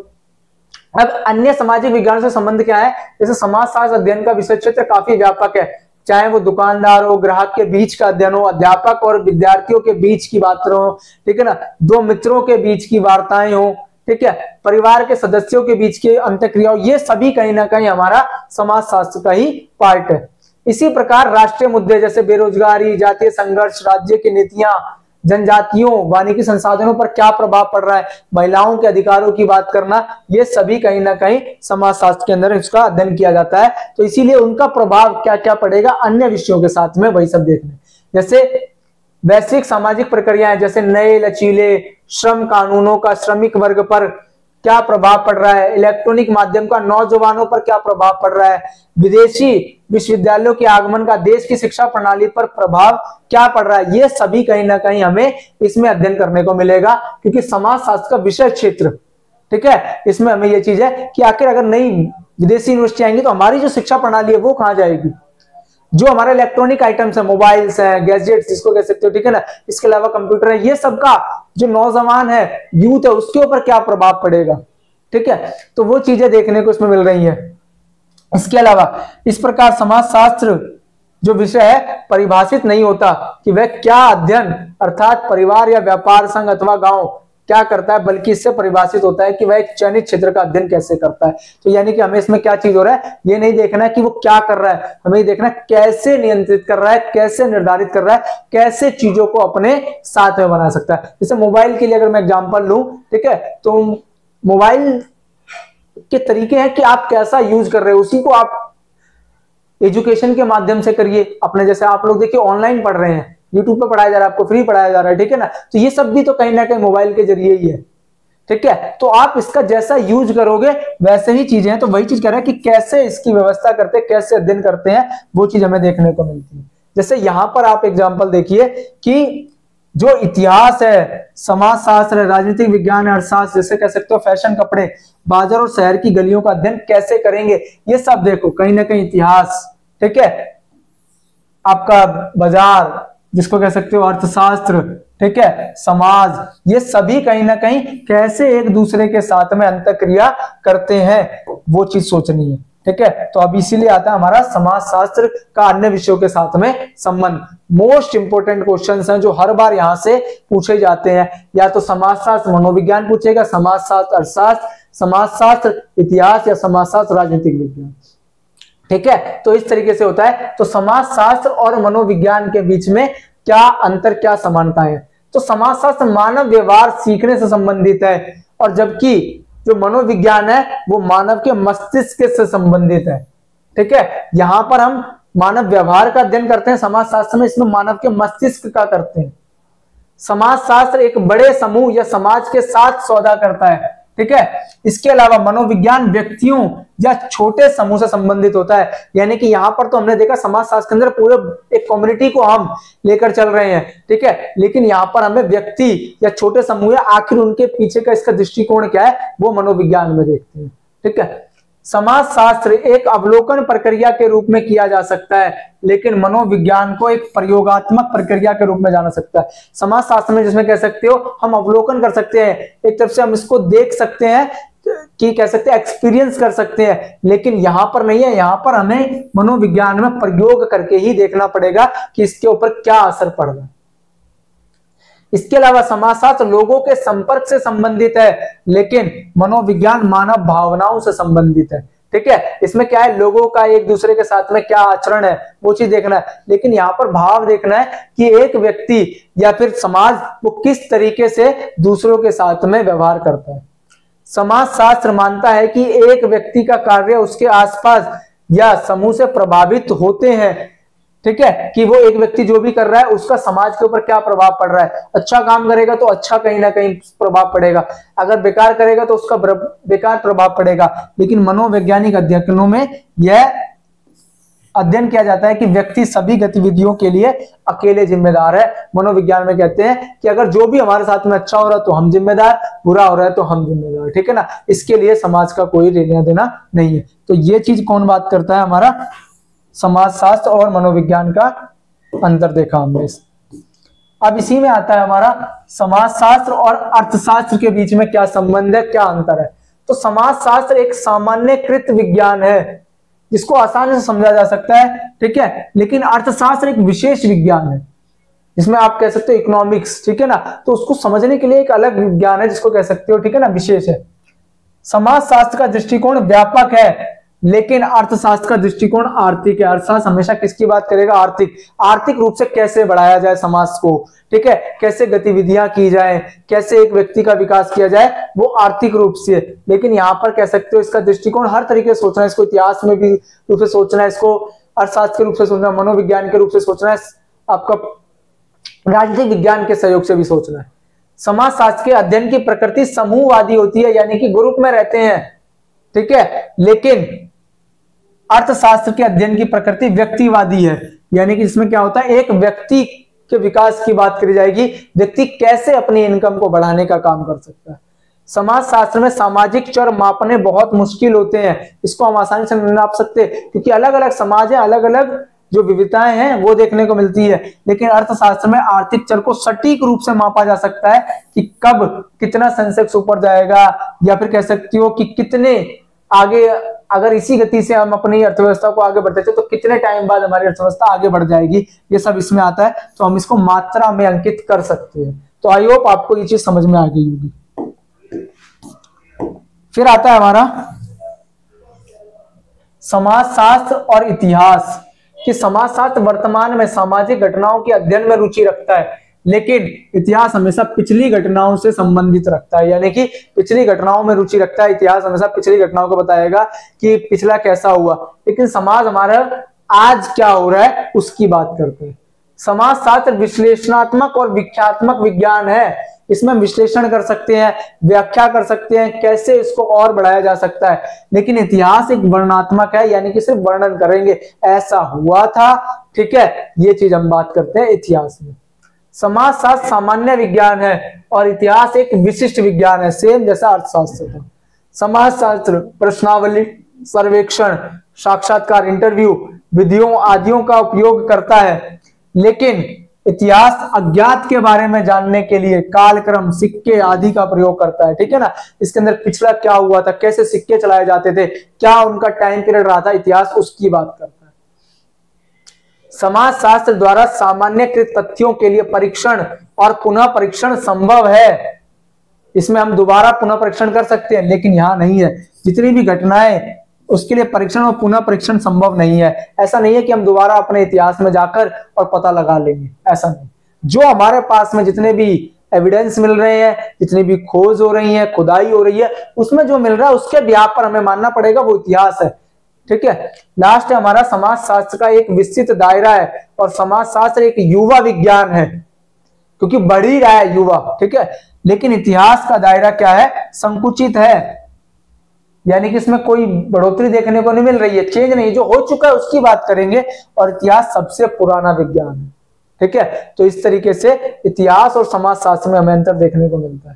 अब अन्य सामाजिक विज्ञानों से संबंध क्या है? जैसे समाज शास्त्र अध्ययन का विषय क्षेत्र काफी व्यापक है, चाहे वो दुकानदार हो, ग्राहक के बीच का अध्ययन हो, अध्यापक और विद्यार्थियों के बीच की बातें हो, ठीक है ना, दो मित्रों के बीच की वार्ताएं हो, ठीक है, परिवार के सदस्यों के बीच की अंतःक्रिया हो, ये सभी कहीं ना कहीं हमारा समाज शास्त्र का ही पार्ट है। इसी प्रकार राष्ट्रीय मुद्दे जैसे बेरोजगारी, जातीय संघर्ष, राज्य की नीतियां, जनजातियों, वानिकी संसाधनों पर क्या प्रभाव पड़ रहा है, महिलाओं के अधिकारों की बात करना, ये सभी कहीं ना कहीं समाज शास्त्र के अंदर इसका अध्ययन किया जाता है। तो इसीलिए उनका प्रभाव क्या क्या पड़ेगा अन्य विषयों के साथ में, वही सब देखने। जैसे वैश्विक सामाजिक प्रक्रियाएं, जैसे नए लचीले श्रम कानूनों का श्रमिक वर्ग पर क्या प्रभाव पड़ रहा है, इलेक्ट्रॉनिक माध्यम का नौजवानों पर क्या प्रभाव पड़ रहा है, विदेशी विश्वविद्यालयों के आगमन का देश की शिक्षा प्रणाली पर प्रभाव क्या पड़ रहा है, ये सभी कहीं ना कहीं हमें इसमें अध्ययन करने को मिलेगा। क्योंकि समाज शास्त्र का विषय क्षेत्र, ठीक है, इसमें हमें ये चीज है कि आखिर अगर नई विदेशी यूनिवर्सिटी आएंगी तो हमारी जो शिक्षा प्रणाली है वो कहां जाएगी, जो हमारे इलेक्ट्रॉनिक आइटम्स है, मोबाइल्स हैं, गैजेट्स जिसको कह सकते हो, ठीक है ना, इसके अलावा कंप्यूटर है, ये सब का जो नौजवान है, यूथ है, उसके ऊपर क्या प्रभाव पड़ेगा। ठीक है, तो वो चीजें देखने को इसमें मिल रही हैं। इसके अलावा इस प्रकार समाज शास्त्र जो विषय है परिभाषित नहीं होता कि वह क्या अध्ययन अर्थात परिवार या व्यापार संघ अथवा गांव क्या करता है, बल्कि इससे परिभाषित होता है कि वह एक चयनित क्षेत्र का अध्ययन कैसे करता है। तो यानी कि हमें इसमें क्या चीज हो रहा है, ये नहीं देखना है कि वो क्या कर रहा है, हमें देखना है कैसे नियंत्रित कर रहा है, कैसे निर्धारित कर रहा है, कैसे चीजों को अपने साथ में बना सकता है। जैसे मोबाइल के लिए अगर मैं एग्जाम्पल लूं, ठीक है, तो मोबाइल के तरीके हैं कि आप कैसा यूज कर रहे हो, उसी को आप एजुकेशन के माध्यम से करिए अपने। जैसे आप लोग देखिए ऑनलाइन पढ़ रहे हैं, यूट्यूब पे पढ़ाया जा रहा है, आपको फ्री पढ़ाया जा रहा है, ठीक है ना, तो ये सब भी तो कहीं ना कहीं मोबाइल के जरिए ही है। ठीक है, तो आप इसका जैसा यूज करोगे वैसे ही चीजें हैं। तो वही चीज कह रहा है कि कैसे इसकी व्यवस्था करते हैं, कैसे अध्ययन करते हैं, वो चीज हमें देखने को मिलती है। जैसे यहां पर आप एग्जाम्पल देखिए कि जो इतिहास है, समाज शास्त्र है, राजनीतिक विज्ञान है, अर्थशास्त्र, जैसे कह सकते हो फैशन, कपड़े, बाजार और शहर की गलियों का अध्ययन कैसे करेंगे, ये सब देखो कहीं ना कहीं इतिहास, ठीक है, आपका बाजार जिसको कह सकते हो अर्थशास्त्र, ठीक है, समाज, ये सभी कहीं ना कहीं कैसे एक दूसरे के साथ में अंतःक्रिया करते हैं, वो चीज सोचनी है। ठीक है, तो अब इसीलिए आता है हमारा समाज शास्त्र का अन्य विषयों के साथ में संबंध। मोस्ट इंपोर्टेंट क्वेश्चंस हैं जो हर बार यहां से पूछे जाते हैं, या तो समाजशास्त्र मनोविज्ञान पूछेगा, समाजशास्त्र अर्थशास्त्र, समाजशास्त्र इतिहास, या समाजशास्त्र राजनीतिक विज्ञान। ठीक है, तो इस तरीके से होता है। तो समाजशास्त्र और मनोविज्ञान के बीच में क्या अंतर, क्या समानताएं हैं? तो समाजशास्त्र मानव व्यवहार सीखने से संबंधित है, और जबकि जो मनोविज्ञान है वो मानव के मस्तिष्क से संबंधित है। ठीक है, यहां पर हम मानव व्यवहार का अध्ययन करते हैं, समाजशास्त्र में इसमें मानव के मस्तिष्क का करते हैं। समाजशास्त्र एक बड़े समूह या समाज के साथ सौदा करता है। ठीक है, इसके अलावा मनोविज्ञान व्यक्तियों या छोटे समूह से संबंधित होता है। यानी कि यहां पर तो हमने देखा समाजशास्त्र के अंदर पूरे एक कम्युनिटी को हम लेकर चल रहे हैं, ठीक है, लेकिन यहां पर हमें व्यक्ति या छोटे समूह या आखिर उनके पीछे का इसका दृष्टिकोण क्या है वो मनोविज्ञान में देखते हैं। ठीक है, समाजशास्त्र एक अवलोकन प्रक्रिया के रूप में किया जा सकता है, लेकिन मनोविज्ञान को एक प्रयोगात्मक प्रक्रिया के रूप में जाना सकता है। समाजशास्त्र में जिसमें कह सकते हो हम अवलोकन कर सकते हैं, एक तरफ से हम इसको देख सकते हैं कि कह सकते हैं एक्सपीरियंस कर सकते हैं, लेकिन यहां पर नहीं है। यहां पर हमें मनोविज्ञान में प्रयोग करके ही देखना पड़ेगा कि इसके ऊपर क्या असर पड़ रहा है। इसके अलावा समाजशास्त्र लोगों के संपर्क से संबंधित है, लेकिन मनोविज्ञान मानव भावनाओं से संबंधित है। ठीक है, इसमें क्या है, लोगों का एक दूसरे के साथ में क्या आचरण है वो चीज देखना है, लेकिन यहाँ पर भाव देखना है कि एक व्यक्ति या फिर समाज वो किस तरीके से दूसरों के साथ में व्यवहार करता है। समाजशास्त्र मानता है कि एक व्यक्ति का कार्य उसके आसपास या समूह से प्रभावित होते हैं। ठीक है, कि वो एक व्यक्ति जो भी कर रहा है उसका समाज के ऊपर क्या प्रभाव पड़ रहा है। अच्छा काम करेगा तो अच्छा कहीं ना कहीं प्रभाव पड़ेगा, अगर बेकार करेगा तो उसका बेकार प्रभाव पड़ेगा। लेकिन मनोवैज्ञानिक अध्ययनों में यह अध्ययन किया जाता है कि व्यक्ति सभी गतिविधियों के लिए अकेले जिम्मेदार है। मनोविज्ञान में कहते हैं कि अगर जो भी हमारे साथ में अच्छा हो रहा है तो हम जिम्मेदार, बुरा हो रहा है तो हम जिम्मेदार। ठीक है ना, इसके लिए समाज का कोई लेना देना नहीं है। तो ये चीज कौन बात करता है, हमारा समाजशास्त्र और मनोविज्ञान का अंतर देखा हमने। अब इसी में आता है हमारा समाजशास्त्र और अर्थशास्त्र के बीच में क्या संबंध है, क्या अंतर है। तो समाजशास्त्र एक सामान्यकृत विज्ञान है जिसको आसानी से समझा जा सकता है। ठीक है, लेकिन अर्थशास्त्र एक विशेष विज्ञान है जिसमें आप कह सकते हो इकोनॉमिक्स। ठीक है ना, तो उसको समझने के लिए एक अलग विज्ञान है जिसको कह सकते हो, ठीक है ना, विशेष है। समाजशास्त्र का दृष्टिकोण व्यापक है, लेकिन अर्थशास्त्र का दृष्टिकोण आर्थिक है। अर्थशास्त्र हमेशा किसकी बात करेगा, आर्थिक। आर्थिक रूप से कैसे बढ़ाया जाए समाज को, ठीक है, कैसे गतिविधियां की जाए, कैसे एक व्यक्ति का विकास किया जाए, वो आर्थिक रूप से। लेकिन यहाँ पर कह सकते हो इसका दृष्टिकोण हर तरीके से सोचना है, इसको इतिहास में भी रूप से सोचना है, इसको अर्थशास्त्र के रूप से सोचना है, मनोविज्ञान के रूप से सोचना है, आपका राजनीतिक विज्ञान के सहयोग से भी सोचना है। समाजशास्त्र के अध्ययन की प्रकृति समूहवादी होती है, यानी कि ग्रुप में रहते हैं। ठीक है, लेकिन अर्थशास्त्र के अध्ययन की प्रकृति व्यक्तिवादी है, यानी कि इसमें क्या होता है, एक व्यक्ति के विकास की बात करी जाएगी, व्यक्ति कैसे अपनी इनकम को बढ़ाने का काम कर सकता है। समाजशास्त्र में सामाजिक चर मापने बहुत मुश्किल होते हैं, इसको हम आसानी से नहीं नाप सकते क्योंकि अलग अलग समाज है, अलग अलग जो विविधताएं हैं वो देखने को मिलती है। लेकिन अर्थशास्त्र में आर्थिक चर को सटीक रूप से मापा जा सकता है कि कब कितना सेंसेक्स ऊपर जाएगा, या फिर कह सकती हो कि कितने आगे, अगर इसी गति से हम अपनी अर्थव्यवस्था को आगे बढ़ते थे तो कितने टाइम बाद हमारी अर्थव्यवस्था आगे बढ़ जाएगी, ये सब इसमें आता है। तो हम इसको मात्रा में अंकित कर सकते हैं। तो आई होप आपको ये चीज समझ में आ गई होगी। फिर आता है हमारा समाजशास्त्र और इतिहास, कि समाजशास्त्र वर्तमान में सामाजिक घटनाओं के अध्ययन में रुचि रखता है, लेकिन इतिहास हमेशा पिछली घटनाओं से संबंधित रखता है, यानी कि पिछली घटनाओं में रुचि रखता है। इतिहास हमेशा पिछली घटनाओं को बताएगा कि पिछला कैसा हुआ, लेकिन समाज हमारा आज क्या हो रहा है उसकी बात करते हैं। समाजशास्त्र विश्लेषणात्मक और व्याख्यात्मक विज्ञान है, इसमें विश्लेषण कर सकते हैं, व्याख्या कर सकते हैं, कैसे इसको और बढ़ाया जा सकता है। लेकिन इतिहास एक वर्णनात्मक है, यानी कि सिर्फ वर्णन करेंगे, ऐसा हुआ था। ठीक है, ये चीज हम बात करते हैं इतिहास में। समाजशास्त्र सामान्य विज्ञान है और इतिहास एक विशिष्ट विज्ञान है, सेम जैसा अर्थशास्त्र था। समाजशास्त्र प्रश्नावली, सर्वेक्षण, साक्षात्कार, इंटरव्यू, विधियों आदियों का उपयोग करता है, लेकिन इतिहास अज्ञात के बारे में जानने के लिए कालक्रम, सिक्के आदि का प्रयोग करता है। ठीक है ना, इसके अंदर पिछला क्या हुआ था, कैसे सिक्के चलाए जाते थे, क्या उनका टाइम पीरियड रहा था, इतिहास उसकी बात करता है। समाजशास्त्र द्वारा सामान्यकृत तथ्यों के लिए परीक्षण और पुनः परीक्षण संभव है, इसमें हम दोबारा पुनः परीक्षण कर सकते हैं, लेकिन यहां नहीं है। जितनी भी घटनाएं उसके लिए परीक्षण और पुनः परीक्षण संभव नहीं है। ऐसा नहीं है कि हम दोबारा अपने इतिहास में जाकर और पता लगा लेंगे, ऐसा नहीं। जो हमारे पास में जितने भी एविडेंस मिल रहे हैं, जितनी भी खोज हो रही है, खुदाई हो रही है, उसमें जो मिल रहा है उसके ब्याह पर हमें मानना पड़ेगा वो इतिहास है। ठीक है, लास्ट है हमारा समाजशास्त्र का एक विस्तृत दायरा है, और समाजशास्त्र एक युवा विज्ञान है क्योंकि बढ़ ही रहा है युवा। ठीक है, लेकिन इतिहास का दायरा क्या है, संकुचित है, यानी कि इसमें कोई बढ़ोतरी देखने को नहीं मिल रही है, चेंज नहीं, जो हो चुका है उसकी बात करेंगे, और इतिहास सबसे पुराना विज्ञान है। ठीक है, तो इस तरीके से इतिहास और समाजशास्त्र में हमें अंतर देखने को मिलता है।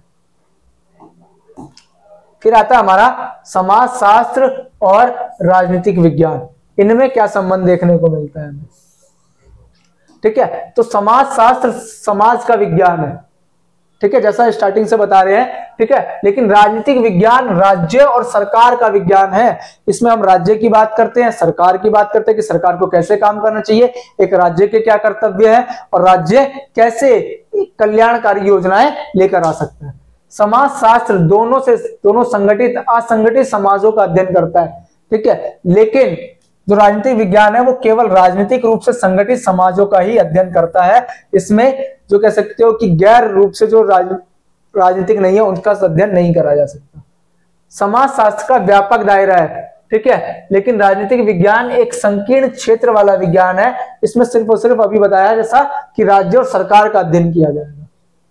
फिर आता है हमारा समाजशास्त्र और राजनीतिक विज्ञान, इनमें क्या संबंध देखने को मिलता है हमें। ठीक है, तो समाजशास्त्र समाज का विज्ञान है। ठीक है, जैसा स्टार्टिंग से बता रहे हैं, ठीक है। लेकिन राजनीतिक विज्ञान राज्य और सरकार का विज्ञान है। इसमें हम राज्य की बात करते हैं, सरकार की बात करते हैं कि सरकार को कैसे काम करना चाहिए, एक राज्य के क्या कर्तव्य है और राज्य कैसे कल्याणकारी योजनाएं लेकर आ सकता है। समाज शास्त्र दोनों से दोनों संगठित असंगठित समाजों का अध्ययन करता है, ठीक है। लेकिन जो राजनीतिक विज्ञान है वो केवल राजनीतिक रूप से संगठित समाजों का ही अध्ययन करता है। इसमें जो कह सकते हो कि गैर रूप से जो राज, राजनीतिक नहीं है उनका अध्ययन नहीं करा जा सकता। समाज शास्त्र का व्यापक दायरा है, ठीक है, लेकिन राजनीतिक विज्ञान एक संकीर्ण क्षेत्र वाला विज्ञान है। इसमें सिर्फ और सिर्फ अभी बताया जैसा कि राज्य और सरकार का अध्ययन किया जाएगा।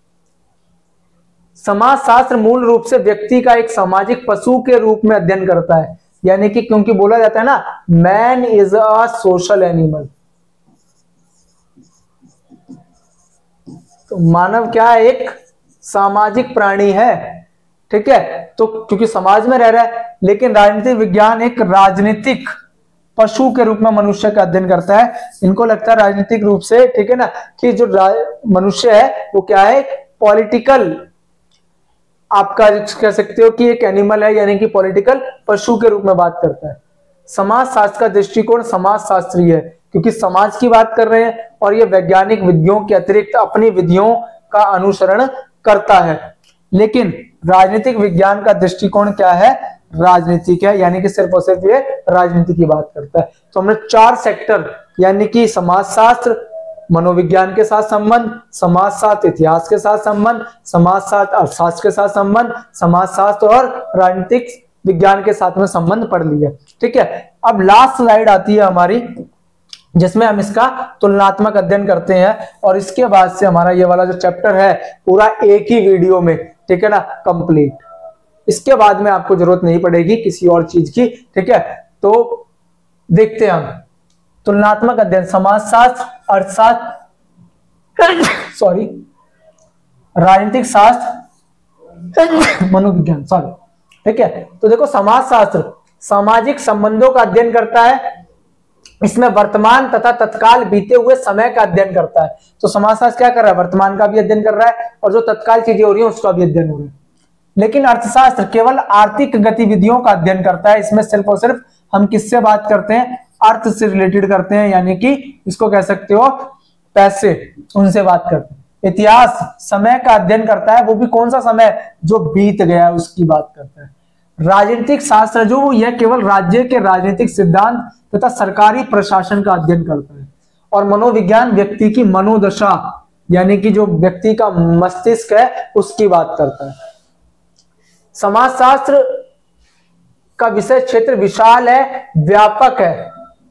समाज शास्त्र मूल रूप से व्यक्ति का एक सामाजिक पशु के रूप में अध्ययन करता है, यानी कि क्योंकि बोला जाता है ना, man is a social animal, तो मानव क्या है, एक सामाजिक प्राणी है, ठीक है। तो क्योंकि समाज में रह रहा है, लेकिन राजनीतिक विज्ञान एक राजनीतिक पशु के रूप में मनुष्य का अध्ययन करता है। इनको लगता है राजनीतिक रूप से, ठीक है ना, कि जो मनुष्य है वो क्या है, पॉलिटिकल, आपका कह सकते हो कि एक एनिमल है, यानी कि पॉलिटिकल पशु के रूप में बात करता है। समाज शास्त्र का दृष्टिकोण समाज शास्त्रीय है, क्योंकि समाज की बात कर रहे हैं और ये वैज्ञानिक विधियों के अतिरिक्त अपनी विधियों का अनुसरण करता है। लेकिन राजनीतिक विज्ञान का दृष्टिकोण क्या है, राजनीतिक है, यानी कि सिर्फ और सिर्फ ये राजनीति की बात करता है। तो हमने चार सेक्टर, यानी कि समाजशास्त्र मनोविज्ञान के साथ संबंध, समाजशास्त्र इतिहास के साथ संबंध, समाजशास्त्र अर्थशास्त्र के साथ संबंध, समाजशास्त्र और राजनीतिक विज्ञान के साथ में संबंध पढ़ लिया, ठीक है। अब लास्ट स्लाइड आती है हमारी, जिसमें हम इसका तुलनात्मक अध्ययन करते हैं और इसके बाद से हमारा ये वाला जो चैप्टर है पूरा एक ही वीडियो में, ठीक है ना, कंप्लीट। इसके बाद में आपको जरूरत नहीं पड़ेगी किसी और चीज की, ठीक है। तो देखते हैं हम तुलनात्मक अध्ययन, समाजशास्त्र, अर्थशास्त्र, सॉरी राजनीतिक शास्त्र, मनोविज्ञान, सॉरी, ठीक है। तो देखो, समाजशास्त्र सामाजिक संबंधों का अध्ययन करता है, इसमें वर्तमान तथा तत्काल बीते हुए समय का अध्ययन करता है। तो समाजशास्त्र क्या कर रहा है, वर्तमान का भी अध्ययन कर रहा है और जो तत्काल चीजें हो रही है उसका भी अध्ययन हो रहा है। लेकिन अर्थशास्त्र केवल आर्थिक गतिविधियों का अध्ययन करता है। इसमें सिर्फ और सिर्फ हम किससे बात करते हैं, अर्थ से रिलेटेड करते हैं, यानी कि इसको कह सकते हो पैसे, उनसे बात करते हैं। इतिहास समय का अध्ययन करता है, वो भी कौन सा समय, जो बीत गया है उसकी बात करता है। राजनीतिक शास्त्र जो वो यह केवल राज्य के राजनीतिक सिद्धांत तथा सरकारी प्रशासन का अध्ययन करता है। और मनोविज्ञान व्यक्ति की मनोदशा, यानी कि जो व्यक्ति का मस्तिष्क है उसकी बात करता है। समाजशास्त्र का विषय क्षेत्र विशाल है, व्यापक है,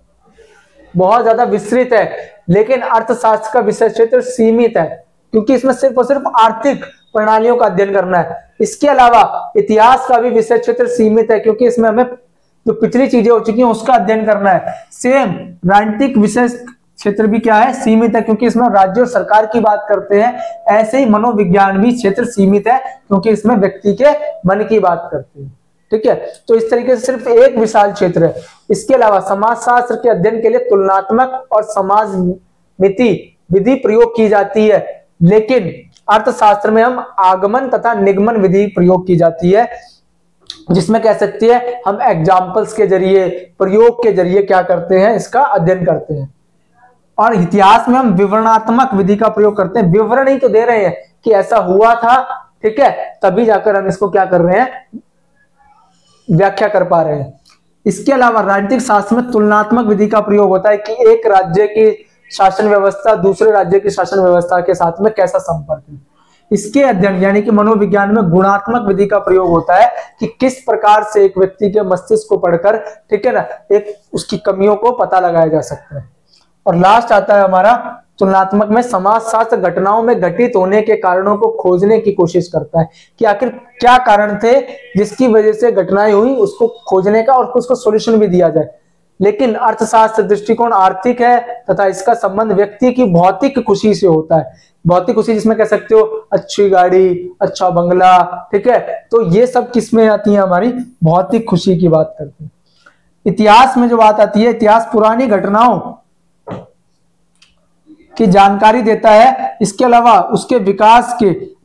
बहुत ज्यादा विस्तृत है। लेकिन अर्थशास्त्र का विषय क्षेत्र सीमित है, क्योंकि इसमें सिर्फ और सिर्फ आर्थिक प्रणालियों का अध्ययन करना है। इसके अलावा इतिहास का भी विषय क्षेत्र सीमित है, क्योंकि इसमें हमें जो पिछली चीजें हो चुकी हैं उसका अध्ययन करना है। सेम राजनीतिक विषय क्षेत्र भी क्या है, सीमित है, क्योंकि इसमें राज्य और सरकार की बात करते हैं। ऐसे ही मनोविज्ञान भी क्षेत्र सीमित है, क्योंकि इसमें व्यक्ति के मन की बात करते हैं, ठीक है। तो इस तरीके से सिर्फ एक विशाल क्षेत्र है। इसके अलावा समाजशास्त्र के अध्ययन के लिए तुलनात्मक और समाज मिति विधि प्रयोग की जाती है, लेकिन अर्थशास्त्र में हम आगमन तथा निगमन विधि प्रयोग की जाती है, जिसमें कह सकती है हम एग्जाम्पल्स के जरिए, प्रयोग के जरिए क्या करते हैं, इसका अध्ययन करते हैं। और इतिहास में हम विवरणात्मक विधि का प्रयोग करते हैं, विवरण ही तो दे रहे हैं कि ऐसा हुआ था, ठीक है, तभी जाकर हम इसको क्या कर रहे हैं, व्याख्या कर पा रहे हैं। इसके अलावा राजनीतिक शास्त्र में तुलनात्मक विधि का प्रयोग होता है कि एक राज्य की शासन व्यवस्था दूसरे राज्य की शासन व्यवस्था के साथ में कैसा संपर्क है। इसके अध्ययन यानी कि मनोविज्ञान में गुणात्मक विधि का प्रयोग होता है कि किस प्रकार से एक व्यक्ति के मस्तिष्क को पढ़कर, ठीक है ना, एक उसकी कमियों को पता लगाया जा सकता है। और लास्ट आता है हमारा तुलनात्मक में समाजशास्त्र घटनाओं में घटित होने के कारणों को खोजने की कोशिश करता है कि आखिर क्या कारण थे जिसकी वजह से घटनाएं हुई, उसको खोजने का और उसको सॉल्यूशन भी दिया जाए। लेकिन अर्थशास्त्र दृष्टिकोण आर्थिक है तथा इसका संबंध व्यक्ति की भौतिक खुशी से होता है। भौतिक खुशी जिसमें कह सकते हो अच्छी गाड़ी, अच्छा बंगला, ठीक है, तो ये सब किसमें आती है, हमारी भौतिक खुशी की बात करते हैं। इतिहास में जो बात आती है, इतिहास पुरानी घटनाओं की जानकारी देता है, इसके अलावा उसके विकास के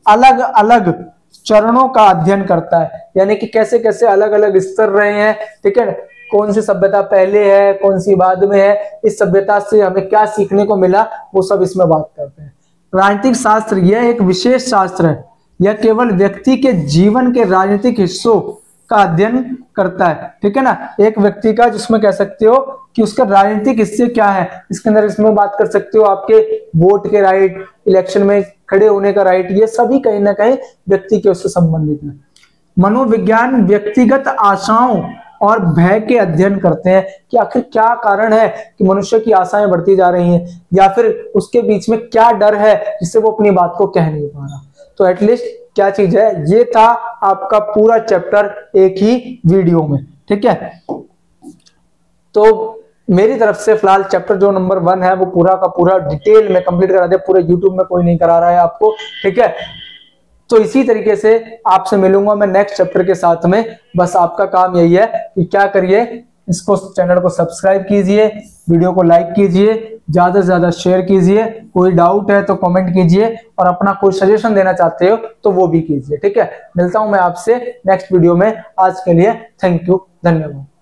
अलग अलग चरणों का अध्ययन करता है, यानी कि कैसे कैसे अलग अलग स्तर रहे हैं, ठीक है, कौन सी सभ्यता पहले है, कौन सी बाद में है, इस सभ्यता से हमें क्या सीखने को मिला, वो सब इसमें बात करते हैं। राजनीतिक शास्त्र यह एक विशेष शास्त्र है, यह केवल व्यक्ति के जीवन के राजनीतिक हिस्सों का अध्ययन करता है, ठीक है ना, एक व्यक्ति का, जिसमें कह सकते हो कि उसका राजनीतिक हिस्से क्या है, इसके अंदर इसमें बात कर सकते हो आपके वोट के राइट, इलेक्शन में खड़े होने का राइट, ये सभी कहीं ना कहीं व्यक्ति के उससे संबंधित है। मनोविज्ञान व्यक्तिगत आशाओं और भय के अध्ययन करते हैं कि आखिर क्या कारण है कि मनुष्य की आशाएं बढ़ती जा रही हैं, या फिर उसके बीच में क्या डर है जिससे वो अपनी बात को कह नहीं पा रहा। तो एटलीस्ट क्या चीज है, ये था आपका पूरा चैप्टर एक ही वीडियो में, ठीक है। तो मेरी तरफ से फिलहाल चैप्टर जो नंबर वन है वो पूरा का पूरा डिटेल में कंप्लीट करा दिया, पूरे यूट्यूब में कोई नहीं करा रहा है आपको, ठीक है। तो इसी तरीके से आपसे मिलूंगा मैं नेक्स्ट चैप्टर के साथ में। बस आपका काम यही है कि क्या करिए, इसको, चैनल को सब्सक्राइब कीजिए, वीडियो को लाइक कीजिए, ज्यादा से ज्यादा शेयर कीजिए, कोई डाउट है तो कमेंट कीजिए, और अपना कोई सजेशन देना चाहते हो तो वो भी कीजिए, ठीक है। मिलता हूं मैं आपसे नेक्स्ट वीडियो में, आज के लिए थैंक यू, धन्यवाद।